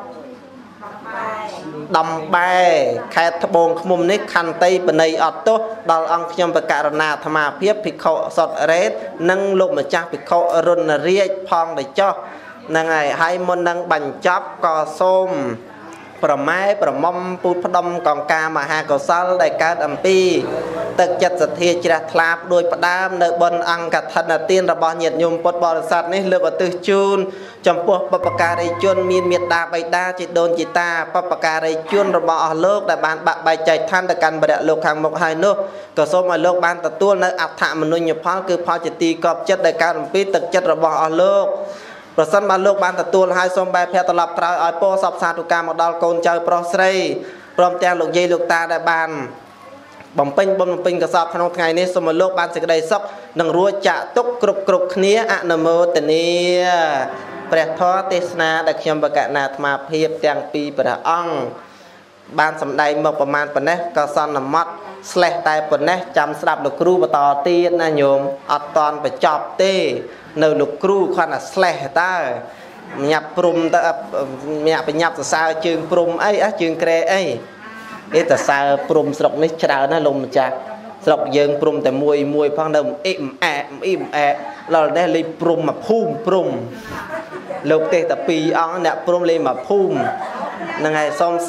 ដំបែខេត្តត្បូងឃ្មុំនេះខន្តីបណីអត់ទោសដល់អង្គខ្ញុំបកករណាអាត្មាភាពភិក្ខុសុតរ៉េតនិងលោកម្ចាស់ភិក្ខុរុណរាជផងទៅចុះហ្នឹងហើយមុននឹងបញ្ចប់ក៏សូមប្រម៉ែប្រមុំពូតផ្ដុំកង្ការមហាកុសលដែលកើតអំពីទឹកចិត្តសទ្ធាជ្រះថ្លាដោយផ្ដើមនៅបុណ្យអង្គឋិនទានរបស់ញាតិញោមពុទ្ធបរិស័ទនេះលើកឧទ្ទិសជូនចំពោះបុព្វការីជនមានមេត្តាបិតាជីដូនជីតាបុព្វការីជនរបស់អស់លោកដែលបានបាក់បែកចែកឋានទៅកាន់បរិយលោកខាងមុខហើយនោះក៏សូមឲ្យលោកបានទទួលនៅអដ្ឋមនុញ្ញផលគឺផលជាទីកប់ចិត្តដែលកើតអំពីទឹកចិត្តរបស់អស់លោកប្រសិនបើលោកបានទទួលហើយសូមបែរភ័ក្រត្រឡប់ក្រោយឲ្យពោសពសាធុការមកដល់កូនចៅប្រុសស្រីព្រមទាំងលោកយាយលោកតាដែលបានបំពេញបុណ្យបំពេញកសបក្នុងថ្ងៃនេះសូមឲ្យលោកបានសេចក្តីសុខនិងរួចចាក់ទុកគ្រប់គ្នាអនុមោទនាព្រះធម៌ទេសនាដែលខ្ញុំបកណាអាត្មាភាពទាំងពីរព្រះអង្គបានសម្ដែងមកប្រមាណប៉ុណ្ណេះក៏សន្មត់ស្លេះតែប៉ុណ្ណេះចាំស្ដាប់លោកគ្រូបន្តទៀតណាញោមអត់តន់បញ្ចប់ទេនៅលោកគ្រូគាត់ថាស្លេះតើញាប់ព្រំទៅញាប់បញ្ញាប់សរសើរជើងព្រំអីជើងក្រែអីតើសើព្រំស្រុកនេះច្រើនណាលោកម្ចាស់ស្រុកយើងព្រំតែមួយផងនៅអ៊ីមអែដល់នេះលេខព្រំមកភូមិព្រំលោកទេតែ2អង្គអ្នកព្រំលេខមកភូមិហ្នឹងហើយសូម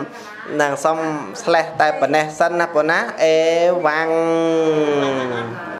ស្លេះតែប៉ុណ្ណេះសិនណាប៉ុណ្ណាអេវ៉ាំង